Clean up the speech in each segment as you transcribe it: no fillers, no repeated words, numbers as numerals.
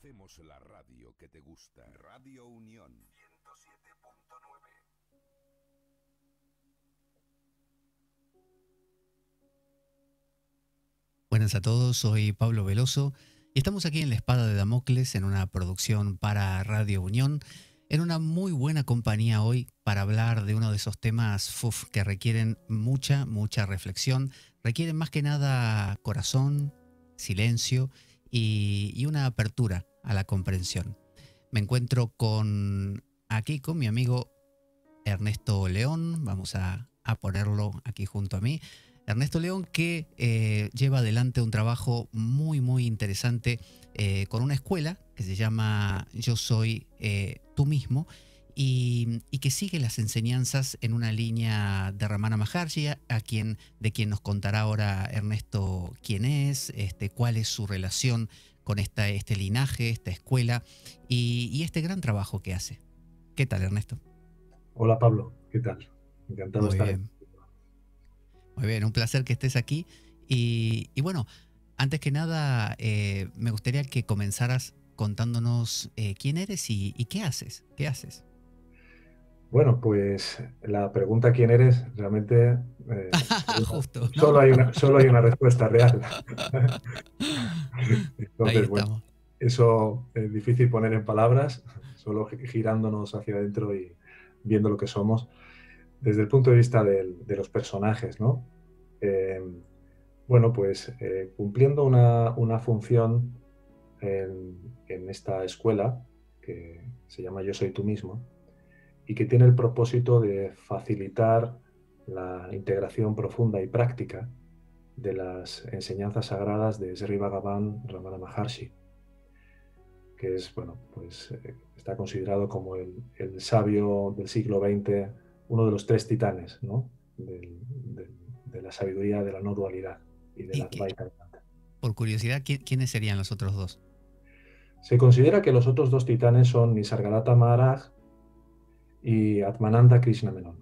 Hacemos la radio que te gusta. Radio Unión 107.9. Buenas a todos, soy Pablo Veloso y estamos aquí en La Espada de Damocles en una producción para Radio Unión, en una muy buena compañía hoy para hablar de uno de esos temas que requieren mucha reflexión, requieren más que nada corazón, silencio y una apertura a la comprensión. Me encuentro aquí con mi amigo Ernesto León, vamos a ponerlo aquí junto a mí. Ernesto León, que lleva adelante un trabajo muy interesante con una escuela que se llama Yo Soy Tú Mismo y que sigue las enseñanzas en una línea de Ramana Maharshi, de quien nos contará ahora Ernesto quién es, cuál es su relación con este linaje, esta escuela y este gran trabajo que hace. ¿Qué tal, Ernesto? Hola Pablo, ¿qué tal? Encantado de estar aquí. Muy bien, un placer que estés aquí. Y bueno, antes que nada, me gustaría que comenzaras contándonos quién eres y qué haces. ¿Qué haces? Bueno, pues la pregunta ¿quién eres? Realmente Justo, ¿no? solo hay una respuesta real. Ahí Entonces, bueno, estamos. eso es difícil poner en palabras, solo girándonos hacia adentro y viendo lo que somos. Desde el punto de vista de los personajes, ¿no? Bueno, pues cumpliendo una función en esta escuela que se llama Yo Soy Tú Mismo y que tiene el propósito de facilitar la integración profunda y práctica de las enseñanzas sagradas de Sri Bhagavan Ramana Maharshi, que es, bueno, pues está considerado como el sabio del siglo XX, uno de los tres titanes, ¿no? De la sabiduría de la no dualidad y de la Advaita Vedanta. Por curiosidad, ¿quiénes serían los otros dos? Se considera que los otros dos titanes son Nisargadatta Maharaj y Atmananda Krishna Menon.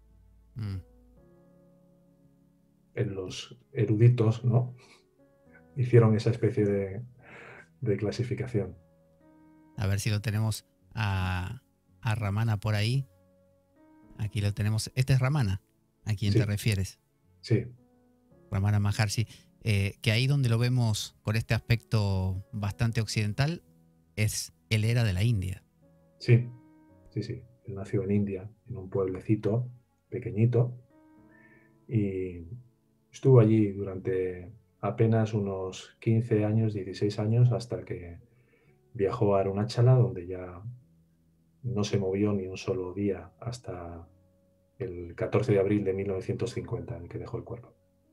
Los eruditos, ¿no?, hicieron esa especie de clasificación. A ver si lo tenemos a Ramana por ahí. Aquí lo tenemos. Este es Ramana, ¿a quién te refieres? Sí. Ramana Maharshi. Que ahí donde lo vemos con este aspecto bastante occidental, él era de la India. Sí. Él nació en India, en un pueblecito pequeñito, y estuvo allí durante apenas unos 15 años, 16 años, hasta que viajó a Arunachala, donde ya no se movió ni un solo día hasta el 14 de abril de 1950, en el que dejó el cuerpo.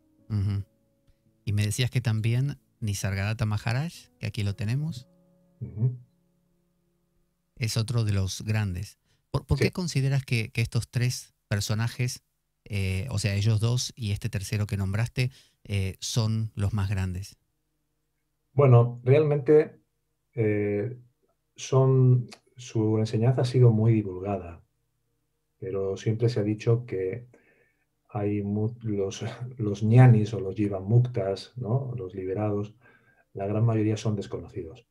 Y me decías que también Nisargadatta Maharaj, que aquí lo tenemos, es otro de los grandes. ¿Por qué consideras que estos tres personajes, o sea, ellos dos y este tercero que nombraste, son los más grandes? Bueno, realmente su enseñanza ha sido muy divulgada, pero siempre se ha dicho que hay los ñanis o los jivamuktas, ¿no?, los liberados, la gran mayoría son desconocidos.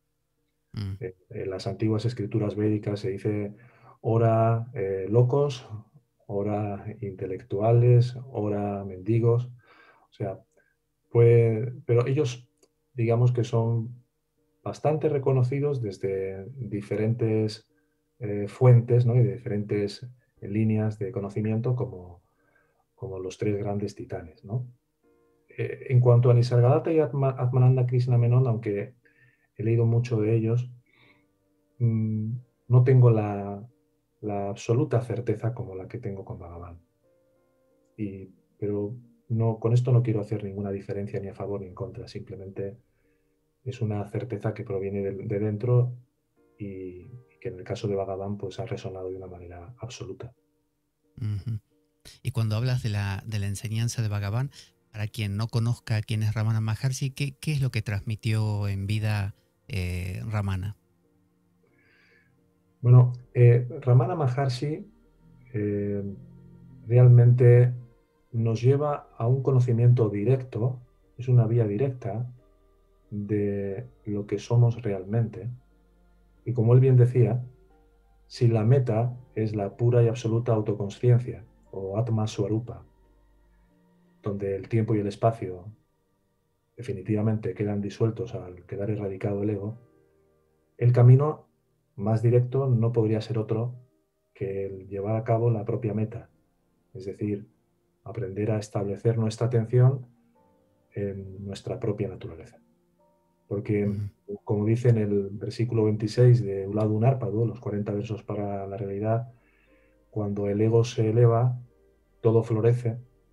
En las antiguas escrituras védicas se dice ora locos, ora intelectuales, ora mendigos, o sea, pero ellos, digamos que son bastante reconocidos desde diferentes fuentes, ¿no?, y de diferentes líneas de conocimiento como los tres grandes titanes, ¿no? En cuanto a Nisargadatta y Atmananda Krishna Menon, aunque he leído mucho de ellos, no tengo la absoluta certeza como la que tengo con Bhagavan. Pero no, con esto no quiero hacer ninguna diferencia ni a favor ni en contra, simplemente es una certeza que proviene de dentro y que en el caso de Bhagavan pues ha resonado de una manera absoluta. Y cuando hablas de la enseñanza de Bhagavan, para quien no conozca quién es Ramana Maharshi, ¿qué es lo que transmitió en vida Ramana? Bueno, Ramana Maharshi realmente nos lleva a un conocimiento directo, es una vía directa de lo que somos realmente. Y como él bien decía, si la meta es la pura y absoluta autoconsciencia, o Atma Swarupa, donde el tiempo y el espacio definitivamente quedan disueltos al quedar erradicado el ego, el camino más directo no podría ser otro que el llevar a cabo la propia meta, es decir, aprender a establecer nuestra atención en nuestra propia naturaleza. Porque, Ujú. como dice en el versículo 26 de Uladun Arpadu, los 40 versos para la realidad, cuando el ego se eleva, todo florece,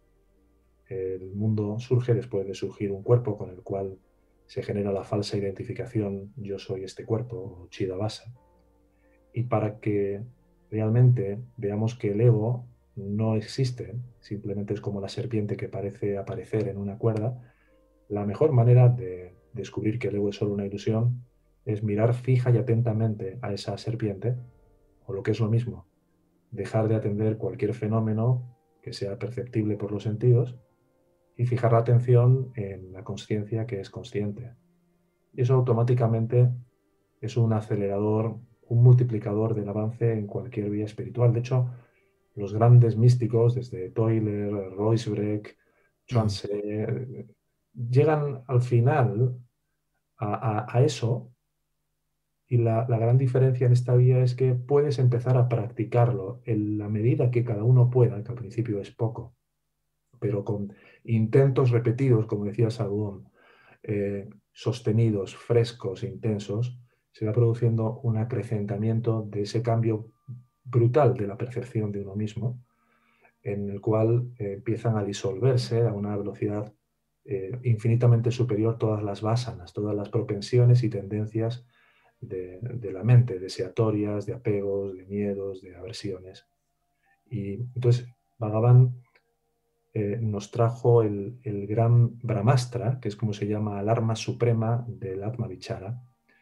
el mundo surge después de surgir un cuerpo con el cual se genera la falsa identificación yo soy este cuerpo, o Chidavasa. Y para que realmente veamos que el ego no existe, simplemente es como la serpiente que parece aparecer en una cuerda, la mejor manera de descubrir que el ego es solo una ilusión es mirar fija y atentamente a esa serpiente, o lo que es lo mismo, dejar de atender cualquier fenómeno que sea perceptible por los sentidos y fijar la atención en la conciencia que es consciente. Y eso automáticamente es un acelerador, un multiplicador del avance en cualquier vía espiritual. De hecho, los grandes místicos, desde Toiler, Ruysbrecht, Mm. Chuanxe, llegan al final a eso, y la gran diferencia en esta vía es que puedes empezar a practicarlo en la medida que cada uno pueda, que al principio es poco, pero con intentos repetidos, como decía Sadhguru, sostenidos, frescos, intensos, se va produciendo un acrecentamiento de ese cambio brutal de la percepción de uno mismo, en el cual empiezan a disolverse a una velocidad infinitamente superior todas las vásanas, todas las propensiones y tendencias de la mente, deseatorias, de apegos, de miedos, de aversiones. Y entonces Bhagavan nos trajo el gran Brahmastra, que es como se llama el arma suprema del Atma Vichara,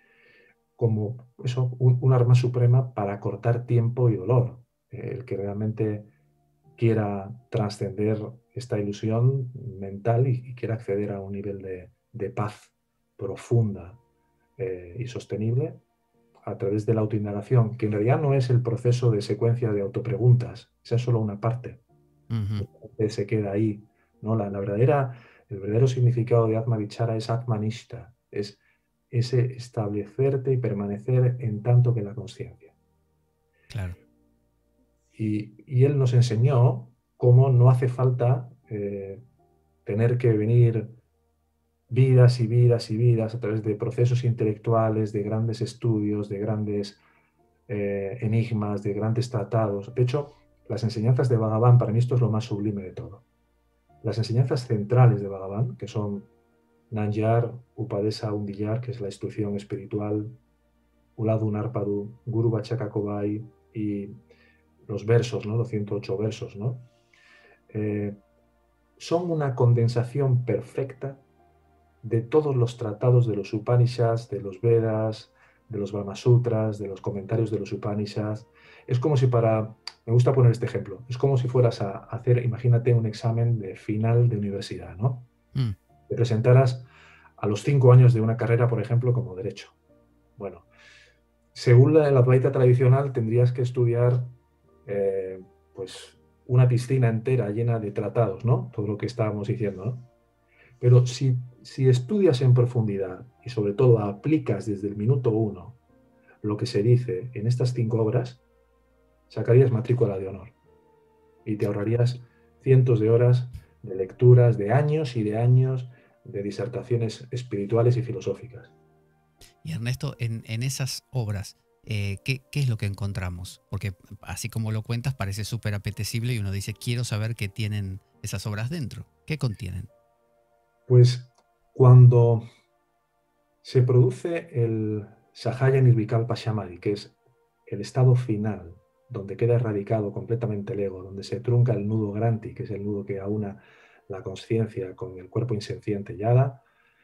como eso, un arma suprema para cortar tiempo y dolor. El que realmente quiera trascender esta ilusión mental y quiera acceder a un nivel de paz profunda y sostenible a través de la autoindagación, que en realidad no es el proceso de secuencia de autopreguntas, esa es solo una parte Ujú. se queda ahí. ¿No? El verdadero significado de Atma Vichara es Atmanishta, es ese establecerte y permanecer en tanto que la conciencia. Claro. Y él nos enseñó cómo no hace falta tener que venir vidas y vidas y vidas a través de procesos intelectuales, de grandes estudios, de grandes enigmas, de grandes tratados. De hecho, las enseñanzas de Bhagavan, para mí esto es lo más sublime de todo. Las enseñanzas centrales de Bhagavan, que son Nanyar, Upadesa, Undiyar, que es la instrucción espiritual, Uladu Narpadu, Guru Vachaka Kobai y los versos, ¿no? Los 108 versos, ¿no? Eh, son una condensación perfecta de todos los tratados de los Upanishads, de los Vedas, de los Brahmasutras, de los comentarios de los Upanishads. Es como si me gusta poner este ejemplo, es como si fueras a hacer, imagínate, un examen de final de universidad, ¿no? Mm. Te presentaras a los 5 años de una carrera, por ejemplo, como derecho. Bueno, según la Advaita tradicional, tendrías que estudiar pues una piscina entera llena de tratados, ¿no? Todo lo que estábamos diciendo, ¿no? Pero si estudias en profundidad y sobre todo aplicas desde el minuto 1 lo que se dice en estas 5 obras, sacarías matrícula de honor y te ahorrarías cientos de horas de lecturas, de años y de años de disertaciones espirituales y filosóficas. Y Ernesto, en esas obras, ¿qué es lo que encontramos? Porque así como lo cuentas, parece súper apetecible y uno dice, quiero saber qué tienen esas obras dentro. ¿Qué contienen? Pues cuando se produce el Sahaya Nirvikalpa Samadhi, que es el estado final, donde queda erradicado completamente el ego, donde se trunca el nudo Granti, que es el nudo que aúna la conciencia con el cuerpo insenciente Yada,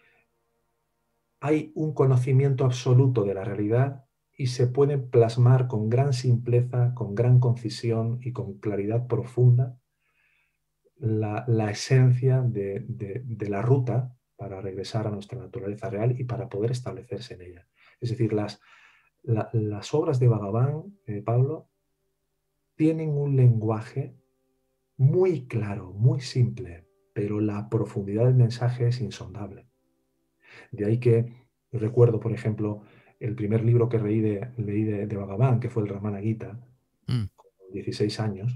hay un conocimiento absoluto de la realidad y se puede plasmar con gran simpleza, con gran concisión y con claridad profunda la esencia de la ruta para regresar a nuestra naturaleza real y para poder establecerse en ella. Es decir, las obras de Bhagavan, Pablo, tienen un lenguaje muy claro, muy simple, pero la profundidad del mensaje es insondable. De ahí que recuerdo, por ejemplo, el primer libro que leí de Bhagavan, que fue el Ramana Gita, con 16 años,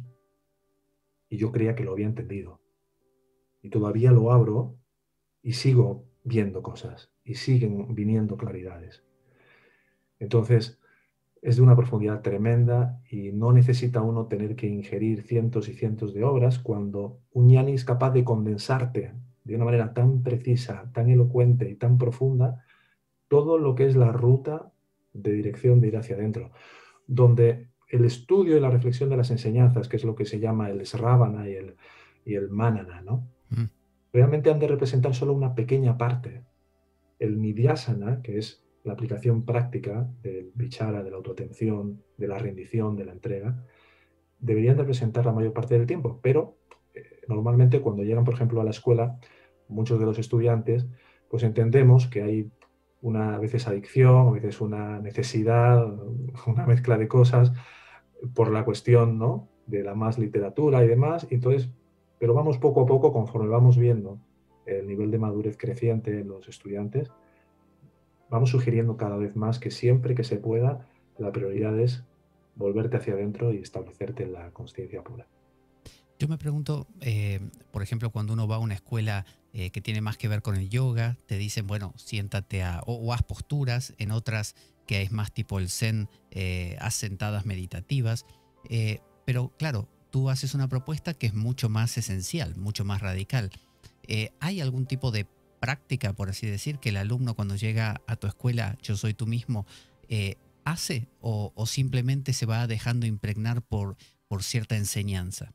y yo creía que lo había entendido. Y todavía lo abro y sigo viendo cosas, y siguen viniendo claridades. Entonces, es de una profundidad tremenda y no necesita uno tener que ingerir cientos y cientos de obras cuando un ñani es capaz de condensarte de una manera tan precisa, tan elocuente y tan profunda todo lo que es la ruta de dirección de ir hacia adentro, donde el estudio y la reflexión de las enseñanzas, que es lo que se llama el Sravana y el Manana, ¿no? Realmente han de representar solo una pequeña parte. El Nidhyasana, que es la aplicación práctica del vichara, de la autoatención, de la rendición, de la entrega, deberían de representar la mayor parte del tiempo, pero normalmente cuando llegan, por ejemplo, a la escuela, muchos de los estudiantes, pues entendemos que hay a veces adicción, a veces una necesidad, una mezcla de cosas por la cuestión, ¿no?, de la más literatura y demás, y entonces, pero vamos poco a poco, conforme vamos viendo el nivel de madurez creciente en los estudiantes, vamos sugiriendo cada vez más que siempre que se pueda, la prioridad es volverte hacia adentro y establecerte en la consciencia pura. Yo me pregunto, por ejemplo, cuando uno va a una escuela que tiene más que ver con el yoga, te dicen, bueno, siéntate o haz posturas, en otras que es más tipo el zen, haz sentadas meditativas, pero claro, tú haces una propuesta que es mucho más esencial, mucho más radical. ¿Hay algún tipo de práctica, por así decir, que el alumno cuando llega a tu escuela, Yo Soy Tú Mismo, hace o simplemente se va dejando impregnar por cierta enseñanza?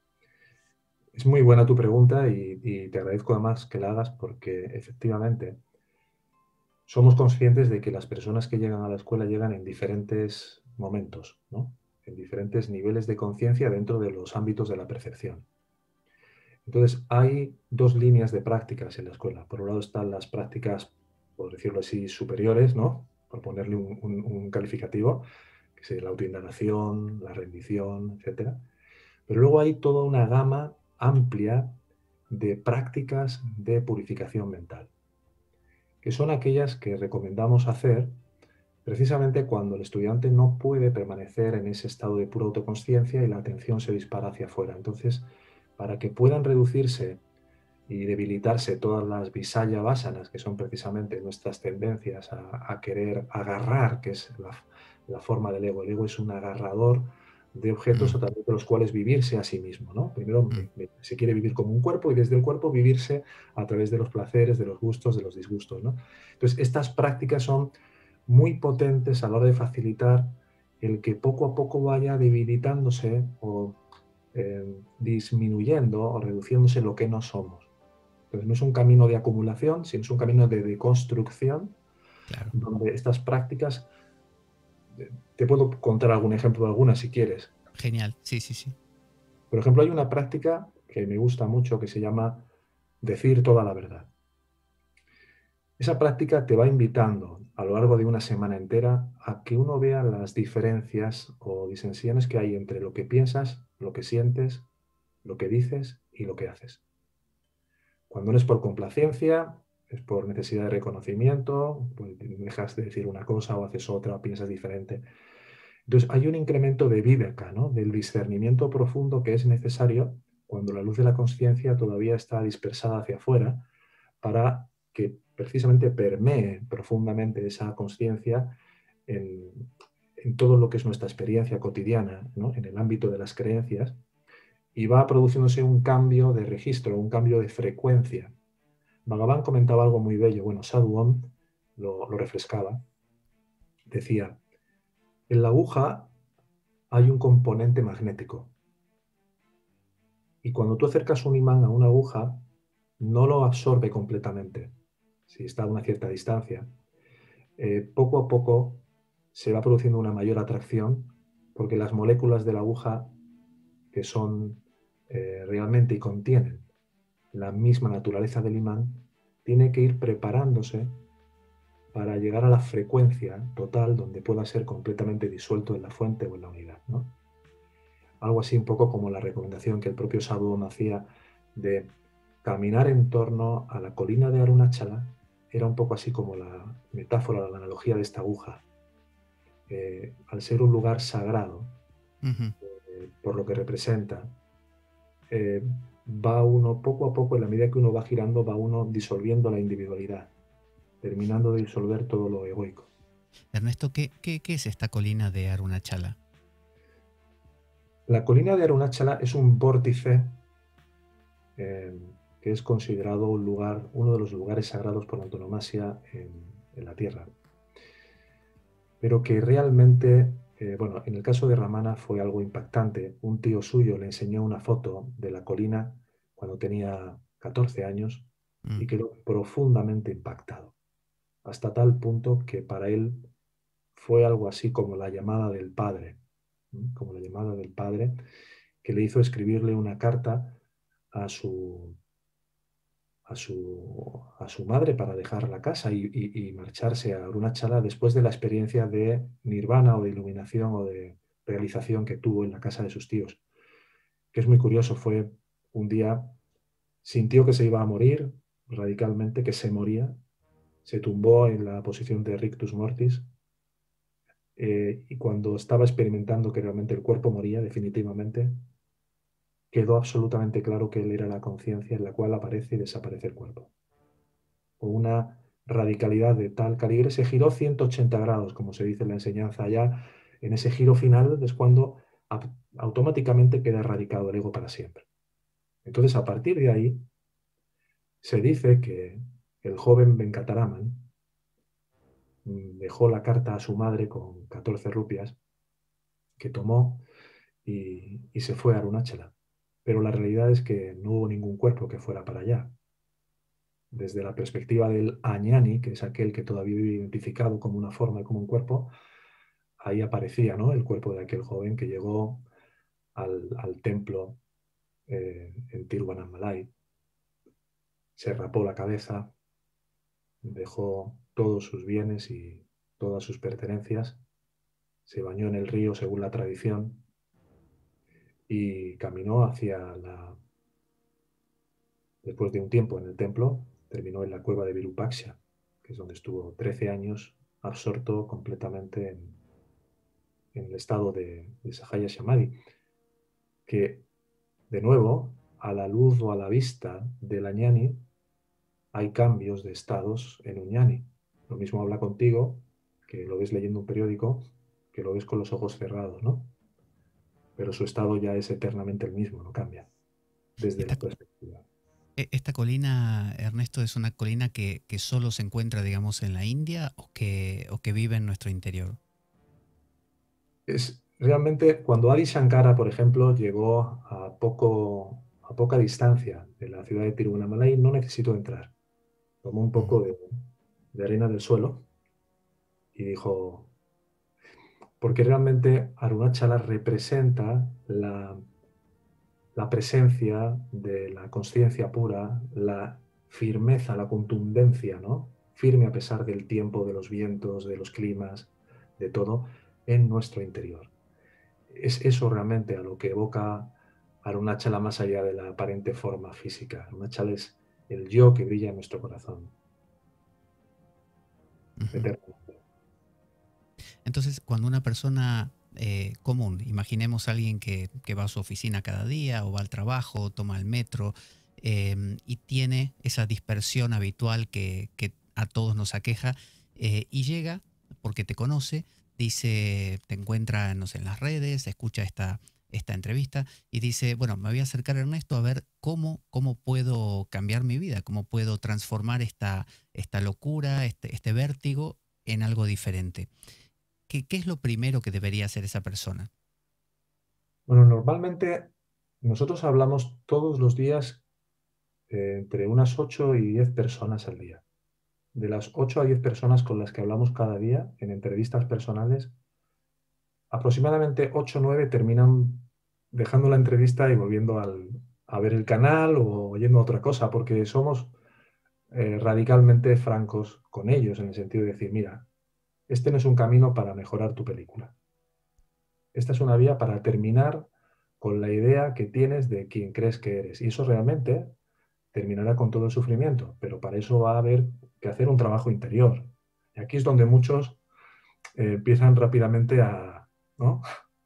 Es muy buena tu pregunta y te agradezco además que la hagas porque efectivamente somos conscientes de que las personas que llegan a la escuela llegan en diferentes momentos, ¿no?, en diferentes niveles de conciencia dentro de los ámbitos de la percepción. Entonces, hay dos líneas de prácticas en la escuela. Por un lado están las prácticas, por decirlo así, superiores, ¿no?, por ponerle un calificativo, que es la autoindagación, la rendición, etc. Pero luego hay toda una gama amplia de prácticas de purificación mental, que son aquellas que recomendamos hacer precisamente cuando el estudiante no puede permanecer en ese estado de pura autoconsciencia y la atención se dispara hacia afuera. Entonces, para que puedan reducirse y debilitarse todas las visaya vasanas, que son precisamente nuestras tendencias a querer agarrar, que es la forma del ego. El ego es un agarrador de objetos a través de los cuales vivirse a sí mismo, ¿no? Primero se quiere vivir como un cuerpo y desde el cuerpo vivirse a través de los placeres, de los gustos, de los disgustos, ¿no? Entonces, estas prácticas son muy potentes a la hora de facilitar el que poco a poco vaya debilitándose o disminuyendo o reduciéndose lo que no somos. Entonces no es un camino de acumulación, sino es un camino de deconstrucción, Claro. donde estas prácticas, te puedo contar algún ejemplo de algunas si quieres. Genial, sí, sí, sí. Por ejemplo, hay una práctica que me gusta mucho que se llama decir toda la verdad. Esa práctica te va invitando a lo largo de una semana entera a que uno vea las diferencias o disensiones que hay entre lo que piensas, lo que sientes, lo que dices y lo que haces. Cuando no es por complacencia, es por necesidad de reconocimiento, pues dejas de decir una cosa o haces otra o piensas diferente. Entonces hay un incremento de viveka, ¿no?, del discernimiento profundo que es necesario cuando la luz de la consciencia todavía está dispersada hacia afuera para que precisamente permee profundamente esa consciencia en todo lo que es nuestra experiencia cotidiana, ¿no?, en el ámbito de las creencias, y va produciéndose un cambio de registro, un cambio de frecuencia. Bhagavan comentaba algo muy bello, bueno, Sadhu Om lo refrescaba, decía, en la aguja hay un componente magnético, y cuando tú acercas un imán a una aguja, no lo absorbe completamente, si está a una cierta distancia. Poco a poco se va produciendo una mayor atracción, porque las moléculas de la aguja, que son realmente y contienen la misma naturaleza del imán, tiene que ir preparándose para llegar a la frecuencia total donde pueda ser completamente disuelto en la fuente o en la unidad, ¿no? Algo así un poco como la recomendación que el propio Sadhu hacía de caminar en torno a la colina de Arunachala, era un poco así como la metáfora, la analogía de esta aguja. Al ser un lugar sagrado, por lo que representa, va uno poco a poco, en la medida que uno va girando, va uno disolviendo la individualidad, terminando de disolver todo lo egoico. Ernesto, ¿qué es esta colina de Arunachala? La colina de Arunachala es un vórtice que es considerado un lugar, uno de los lugares sagrados por antonomasia en la Tierra. Pero que realmente, bueno, en el caso de Ramana fue algo impactante. Un tío suyo le enseñó una foto de la colina cuando tenía 14 años y quedó profundamente impactado, hasta tal punto que para él fue algo así como la llamada del padre, como la llamada del padre que le hizo escribirle una carta a su madre para dejar la casa y marcharse a Arunachala después de la experiencia de nirvana o de iluminación o de realización que tuvo en la casa de sus tíos. Que es muy curioso, fue un día, sintió que se iba a morir radicalmente, que se moría, se tumbó en la posición de rictus mortis, y cuando estaba experimentando que realmente el cuerpo moría definitivamente, quedó absolutamente claro que él era la conciencia en la cual aparece y desaparece el cuerpo. O una radicalidad de tal calibre, se giró 180 grados, como se dice en la enseñanza. Ya en ese giro final es cuando automáticamente queda erradicado el ego para siempre. Entonces, a partir de ahí, se dice que el joven Venkataraman dejó la carta a su madre con 14 rupias que tomó y se fue a Arunachala. Pero la realidad es que no hubo ningún cuerpo que fuera para allá. Desde la perspectiva del Añani, que es aquel que todavía vive identificado como una forma y como un cuerpo, ahí aparecía, ¿no?, el cuerpo de aquel joven que llegó al templo en Tiruvannamalai, se rapó la cabeza, dejó todos sus bienes y todas sus pertenencias, se bañó en el río según la tradición y caminó después de un tiempo en el templo, terminó en la cueva de Virupaksha, que es donde estuvo 13 años absorto completamente en el estado de Sahaya Samadhi, que, de nuevo, a la luz o a la vista del Añani, hay cambios de estados en un ñani. Lo mismo habla contigo, que lo ves leyendo un periódico, que lo ves con los ojos cerrados, ¿no? Pero su estado ya es eternamente el mismo, no cambia, desde la perspectiva. ¿Esta colina, Ernesto, es una colina que solo se encuentra, digamos, en la India o que vive en nuestro interior? Es realmente cuando Adi Shankara, por ejemplo, llegó a poca distancia de la ciudad de Tiruvannamalai, no necesitó entrar. Tomó un poco de arena del suelo y dijo, porque realmente Arunachala representa la presencia de la conciencia pura, la firmeza, la contundencia, ¿no?, firme a pesar del tiempo, de los vientos, de los climas, de todo, en nuestro interior. Es eso realmente a lo que evoca Arunachala más allá de la aparente forma física. Arunachala es el yo que brilla en nuestro corazón. Eternamente. Entonces, cuando una persona común, imaginemos a alguien que va a su oficina cada día o va al trabajo, toma el metro y tiene esa dispersión habitual que a todos nos aqueja y llega porque te conoce, dice, te encuentra, no sé, en las redes, escucha esta entrevista y dice, bueno, me voy a acercar a Ernesto a ver cómo puedo cambiar mi vida, cómo puedo transformar esta locura, este vértigo en algo diferente. ¿Qué es lo primero que debería hacer esa persona? Bueno, normalmente nosotros hablamos todos los días entre unas 8 y 10 personas al día. De las 8 a 10 personas con las que hablamos cada día en entrevistas personales, aproximadamente 8 o 9 terminan dejando la entrevista y volviendo a ver el canal o yendo a otra cosa, porque somos radicalmente francos con ellos, en el sentido de decir, mira, este no es un camino para mejorar tu película. Esta es una vía para terminar con la idea que tienes de quién crees que eres. Y eso realmente terminará con todo el sufrimiento, pero para eso va a haber que hacer un trabajo interior. Y aquí es donde muchos empiezan rápidamente ¿no?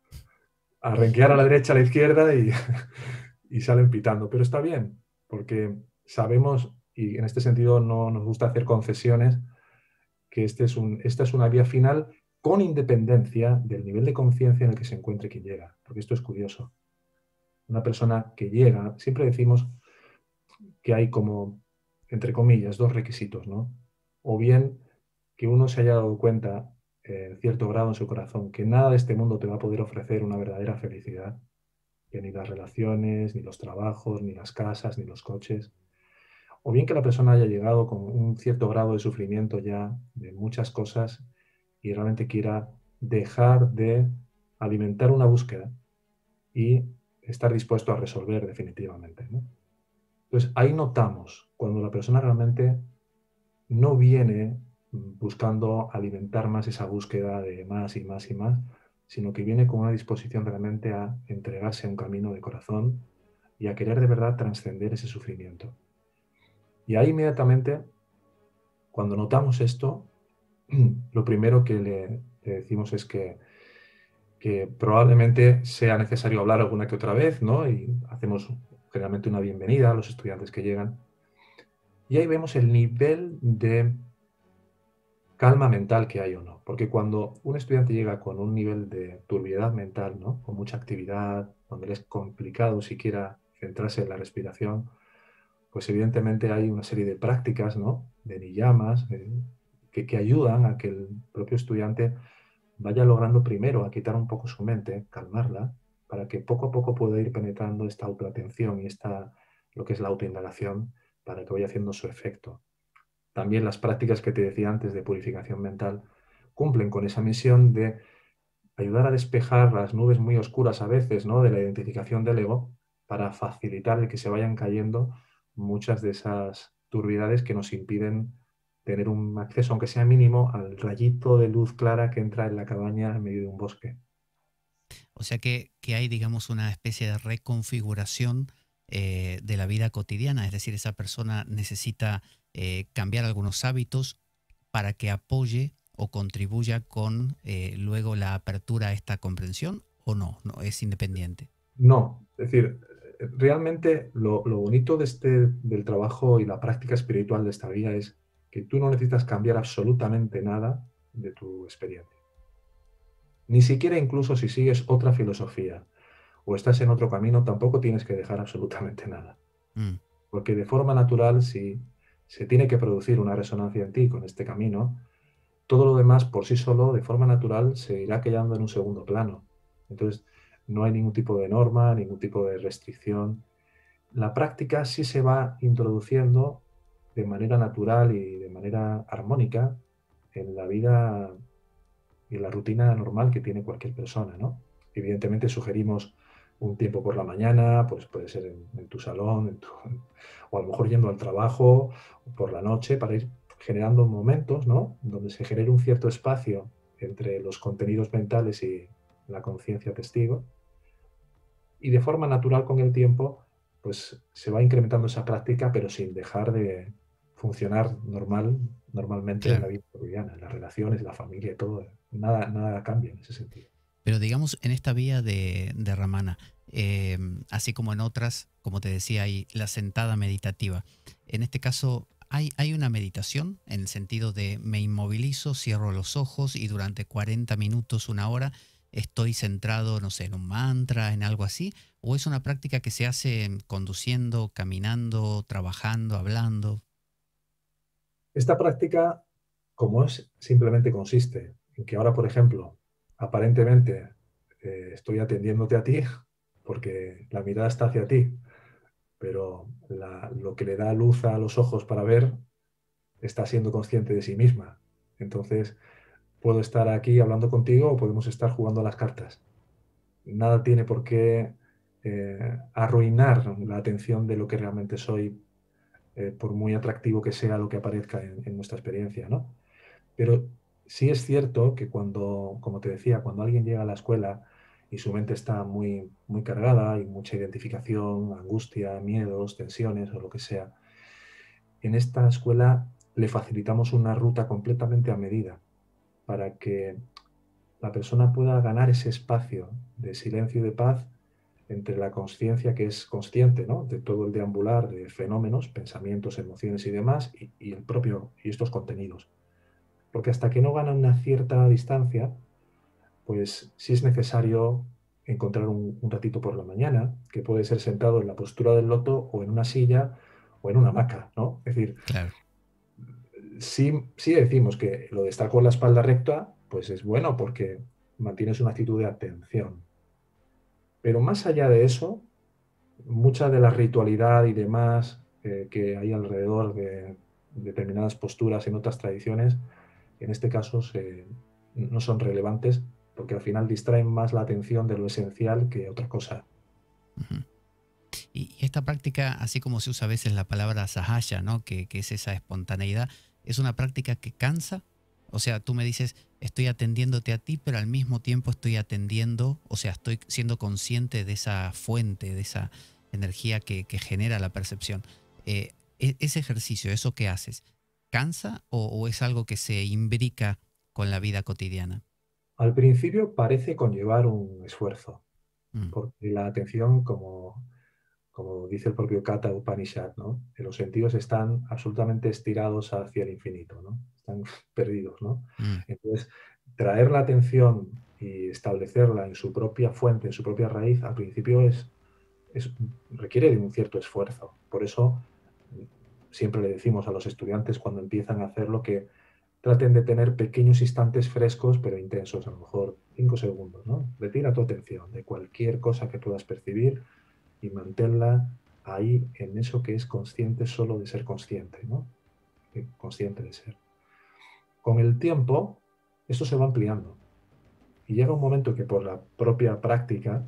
A renquear a la derecha, a la izquierda y salen pitando. Pero está bien, porque sabemos, y en este sentido no nos gusta hacer concesiones, que esta es una vía final con independencia del nivel de conciencia en el que se encuentre quien llega. Porque esto es curioso. Una persona que llega, siempre decimos que hay como, entre comillas, dos requisitos, ¿no? O bien que uno se haya dado cuenta, en cierto grado en su corazón, que nada de este mundo te va a poder ofrecer una verdadera felicidad, que ni las relaciones, ni los trabajos, ni las casas, ni los coches. O bien que la persona haya llegado con un cierto grado de sufrimiento ya de muchas cosas y realmente quiera dejar de alimentar una búsqueda y estar dispuesto a resolver definitivamente, ¿no? Entonces, ahí notamos cuando la persona realmente no viene buscando alimentar más esa búsqueda de más y más y más, sino que viene con una disposición realmente a entregarse a un camino de corazón y a querer de verdad trascender ese sufrimiento. Y ahí inmediatamente, cuando notamos esto, lo primero que le decimos es que probablemente sea necesario hablar alguna que otra vez, ¿no? Y hacemos generalmente una bienvenida a los estudiantes que llegan. Y ahí vemos el nivel de calma mental que hay o no. Porque cuando un estudiante llega con un nivel de turbiedad mental, ¿no? Con mucha actividad, donde le es complicado siquiera centrarse en la respiración, pues evidentemente hay una serie de prácticas, ¿no? De niyamas, que ayudan a que el propio estudiante vaya logrando primero a quitar un poco su mente, calmarla, para que poco a poco pueda ir penetrando esta autoatención y lo que es la autoindagación, para que vaya haciendo su efecto. También las prácticas que te decía antes de purificación mental cumplen con esa misión de ayudar a despejar las nubes muy oscuras a veces, ¿no? De la identificación del ego, para facilitar el que se vayan cayendo muchas de esas turbidades que nos impiden tener un acceso, aunque sea mínimo, al rayito de luz clara que entra en la cabaña en medio de un bosque. O sea que hay, digamos, una especie de reconfiguración de la vida cotidiana, es decir, esa persona necesita cambiar algunos hábitos para que apoye o contribuya con luego la apertura a esta comprensión, o no, no es independiente. No, es decir, realmente lo bonito del trabajo y la práctica espiritual de esta vida es que tú no necesitas cambiar absolutamente nada de tu experiencia. Ni siquiera incluso si sigues otra filosofía o estás en otro camino, tampoco tienes que dejar absolutamente nada. Mm, Porque de forma natural, si se tiene que producir una resonancia en ti con este camino, todo lo demás por sí solo, de forma natural, se irá quedando en un segundo plano. Entonces, no hay ningún tipo de norma, ningún tipo de restricción. La práctica sí se va introduciendo de manera natural y de manera armónica en la vida y la rutina normal que tiene cualquier persona, ¿no? Evidentemente sugerimos un tiempo por la mañana, pues puede ser en tu salón, o a lo mejor yendo al trabajo, o por la noche, para ir generando momentos, ¿no? Donde se genere un cierto espacio entre los contenidos mentales y la conciencia testigo. Y de forma natural con el tiempo, pues se va incrementando esa práctica, pero sin dejar de funcionar normalmente en la claro. vida cotidiana, en las relaciones, la familia y todo. Nada cambia en ese sentido. Pero digamos, en esta vía de Ramana, así como en otras, como te decía, hay la sentada meditativa. En este caso, hay una meditación en el sentido de me inmovilizo, cierro los ojos y durante 40 minutos, una hora, estoy centrado, no sé, en un mantra, en algo así, o es una práctica que se hace conduciendo, caminando, trabajando, hablando. Esta práctica, como es, simplemente consiste en que ahora, por ejemplo, aparentemente estoy atendiéndote a ti porque la mirada está hacia ti, pero lo que le da luz a los ojos para ver está siendo consciente de sí misma. Entonces, puedo estar aquí hablando contigo o podemos estar jugando a las cartas. Nada tiene por qué arruinar la atención de lo que realmente soy por muy atractivo que sea lo que aparezca en nuestra experiencia, ¿no? Pero sí es cierto que cuando, como te decía, cuando alguien llega a la escuela y su mente está muy, muy cargada, hay mucha identificación, angustia, miedos, tensiones o lo que sea, en esta escuela le facilitamos una ruta completamente a medida para que la persona pueda ganar ese espacio de silencio y de paz entre la conciencia que es consciente, ¿no?, de todo el deambular de fenómenos, pensamientos, emociones y demás, y el propio, y estos contenidos. Porque hasta que no gana una cierta distancia, pues sí es necesario encontrar un ratito por la mañana, que puede ser sentado en la postura del loto o en una silla o en una hamaca, ¿no? Es decir, Claro. sí decimos que lo de estar con la espalda recta, pues es bueno porque mantienes una actitud de atención. Pero más allá de eso, mucha de la ritualidad y demás que hay alrededor de determinadas posturas en otras tradiciones, en este caso no son relevantes porque al final distraen más la atención de lo esencial que otra cosa. Ujú. Y esta práctica, así como se usa a veces la palabra sahaya, ¿no? Que es esa espontaneidad, es una práctica que cansa. O sea, tú me dices, estoy atendiéndote a ti, pero al mismo tiempo estoy atendiendo, o sea, estoy siendo consciente de esa fuente, de esa energía que genera la percepción. Ese ejercicio, eso que haces, ¿cansa o es algo que se imbrica con la vida cotidiana? Al principio parece conllevar un esfuerzo, Mm, porque la atención, como dice el propio Katha Upanishad, ¿no?, los sentidos están absolutamente estirados hacia el infinito, ¿no? Están perdidos, ¿no? mm, Entonces, traer la atención y establecerla en su propia fuente, en su propia raíz, al principio es- requiere de un cierto esfuerzo. Por eso siempre le decimos a los estudiantes cuando empiezan a hacerlo que traten de tener pequeños instantes frescos pero intensos, a lo mejor 5 segundos, ¿no? Retira tu atención de cualquier cosa que puedas percibir y manténla ahí en eso que es consciente solo de ser consciente, ¿no? Consciente de ser. Con el tiempo, esto se va ampliando y llega un momento que por la propia práctica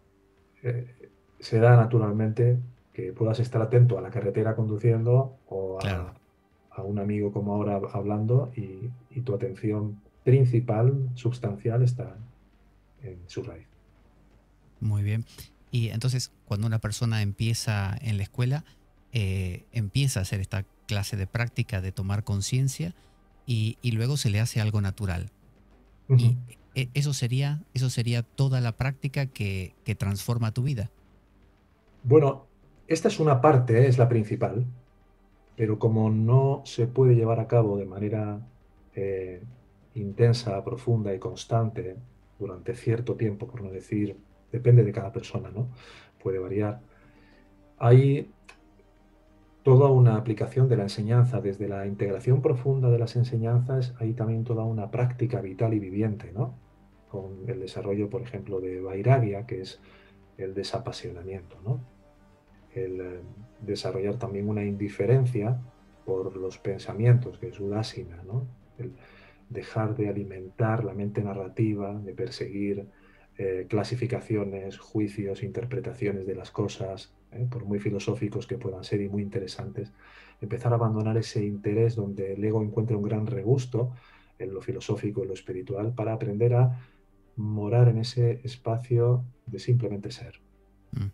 se da naturalmente que puedas estar atento a la carretera conduciendo o claro. a un amigo como ahora hablando y tu atención principal, substancial, está en su raíz. Muy bien. Y entonces, cuando una persona empieza en la escuela, empieza a hacer esta clase de práctica de tomar conciencia y luego se le hace algo natural. Ujú. Y eso sería toda la práctica que transforma tu vida. Bueno, esta es una parte, es la principal, pero como no se puede llevar a cabo de manera eh, intensa, profunda y constante durante cierto tiempo, por no decir, depende de cada persona, ¿no? Puede variar. Hay toda una aplicación de la enseñanza, desde la integración profunda de las enseñanzas, hay también toda una práctica vital y viviente, ¿no? Con el desarrollo, por ejemplo, de Vairagya, que es el desapasionamiento, ¿no? El desarrollar también una indiferencia por los pensamientos, que es udásina, ¿no? El dejar de alimentar la mente narrativa, de perseguir clasificaciones, juicios, interpretaciones de las cosas, por muy filosóficos que puedan ser y muy interesantes, empezar a abandonar ese interés donde el ego encuentra un gran regusto en lo filosófico y lo espiritual para aprender a morar en ese espacio de simplemente ser. Mm.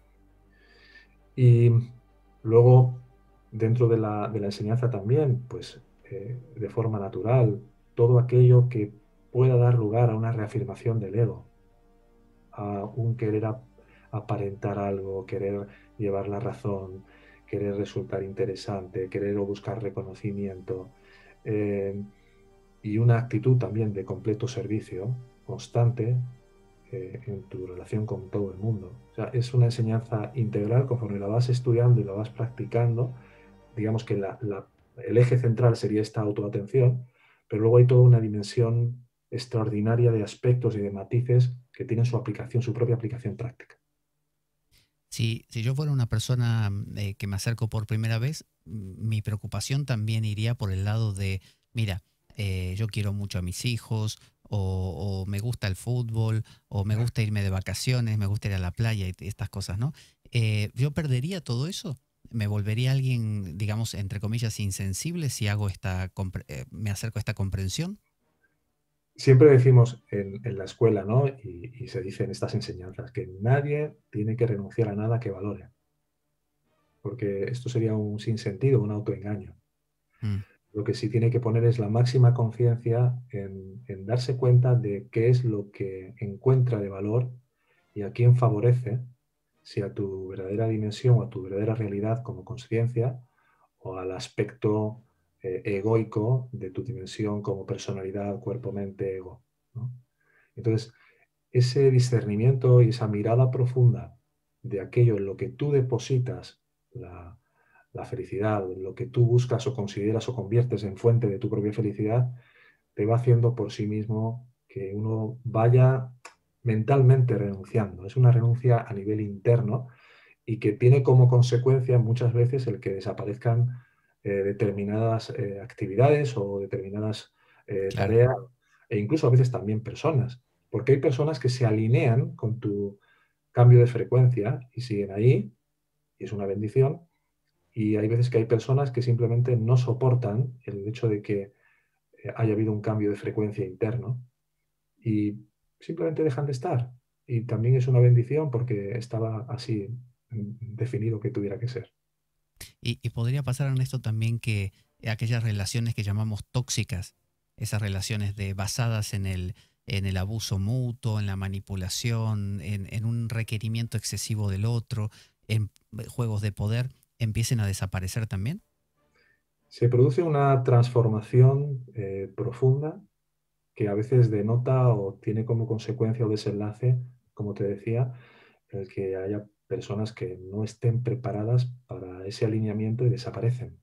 Y luego, dentro de la enseñanza también, pues de forma natural, todo aquello que pueda dar lugar a una reafirmación del ego, a un querer aparentar algo, querer llevar la razón, querer resultar interesante, querer o buscar reconocimiento, eh, y una actitud también de completo servicio constante en tu relación con todo el mundo. O sea, es una enseñanza integral conforme la vas estudiando y la vas practicando. Digamos que el eje central sería esta autoatención, pero luego hay toda una dimensión extraordinaria de aspectos y de matices que tienen su aplicación, su propia aplicación práctica. Si yo fuera una persona que me acerco por primera vez, mi preocupación también iría por el lado de, mira, yo quiero mucho a mis hijos, o me gusta el fútbol, o me gusta irme de vacaciones, me gusta ir a la playa y estas cosas, ¿no? ¿Yo perdería todo eso? ¿Me volvería alguien, digamos, entre comillas, insensible si hago me acerco a esta comprensión? Siempre decimos en la escuela, ¿no? Y se dice en estas enseñanzas que nadie tiene que renunciar a nada que valore, porque esto sería un sinsentido, un autoengaño. Mm, Lo que sí tiene que poner es la máxima conciencia en darse cuenta de qué es lo que encuentra de valor y a quién favorece, si a tu verdadera dimensión o a tu verdadera realidad como conciencia o al aspecto egoico de tu dimensión como personalidad, cuerpo, mente, ego, ¿no? Entonces, ese discernimiento y esa mirada profunda de aquello en lo que tú depositas la, la felicidad, en lo que tú buscas o consideras o conviertes en fuente de tu propia felicidad, te va haciendo por sí mismo que uno vaya mentalmente renunciando. Es una renuncia a nivel interno y que tiene como consecuencia muchas veces el que desaparezcan determinadas actividades o determinadas claro. tareas e incluso a veces también personas, porque hay personas que se alinean con tu cambio de frecuencia y siguen ahí, y es una bendición, y hay veces que hay personas que simplemente no soportan el hecho de que haya habido un cambio de frecuencia interno y simplemente dejan de estar. Y también es una bendición porque estaba así definido que tuviera que ser. Y podría pasar en esto también que aquellas relaciones que llamamos tóxicas, esas relaciones basadas en el abuso mutuo, en la manipulación, en un requerimiento excesivo del otro, en juegos de poder, empiecen a desaparecer también. Se produce una transformación profunda que a veces denota o tiene como consecuencia o desenlace, como te decía, el que haya personas que no estén preparadas para ese alineamiento y desaparecen.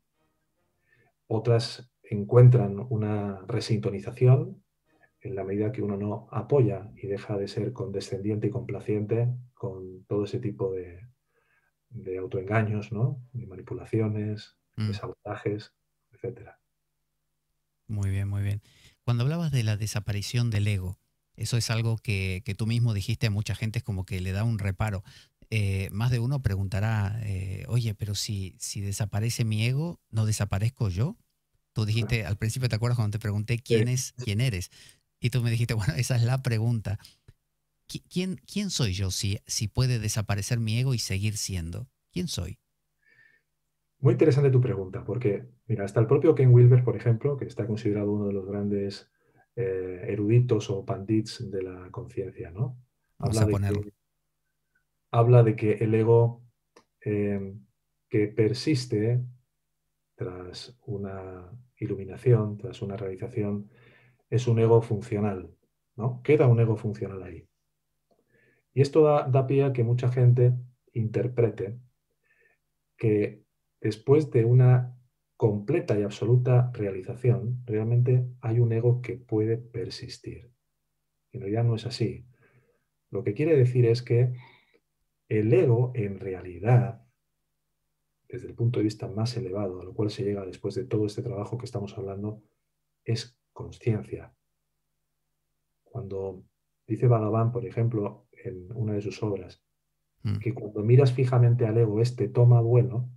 Otras encuentran una resintonización en la medida que uno no apoya y deja de ser condescendiente y complaciente con todo ese tipo de autoengaños, ¿no? De manipulaciones, de Mm, sabotajes, etcétera. muy bien, muy bien. Cuando hablabas de la desaparición del ego, eso es algo que tú mismo dijiste a mucha gente, es como que le da un reparo. Más de uno preguntará, oye, pero si desaparece mi ego, ¿no desaparezco yo? Tú dijiste, al principio, ¿te acuerdas cuando te pregunté Sí. quién eres? Y tú me dijiste, bueno, esa es la pregunta. ¿Quién soy yo si puede desaparecer mi ego y seguir siendo? ¿Quién soy? Muy interesante tu pregunta, porque mira, hasta el propio Ken Wilber, por ejemplo, que está considerado uno de los grandes eruditos o pandits de la conciencia, ¿no? Vamos Habla a de ponerlo. que, habla de que el ego eh, que persiste tras una iluminación, tras una realización, es un ego funcional, ¿no? Queda un ego funcional ahí. Y esto da pie a que mucha gente interprete que después de una completa y absoluta realización, realmente hay un ego que puede persistir. En realidad no es así. Lo que quiere decir es que el ego, en realidad, desde el punto de vista más elevado, a lo cual se llega después de todo este trabajo que estamos hablando, es conciencia. Cuando dice Bhagavan, por ejemplo, en una de sus obras, Mm, que cuando miras fijamente al ego, este toma vuelo,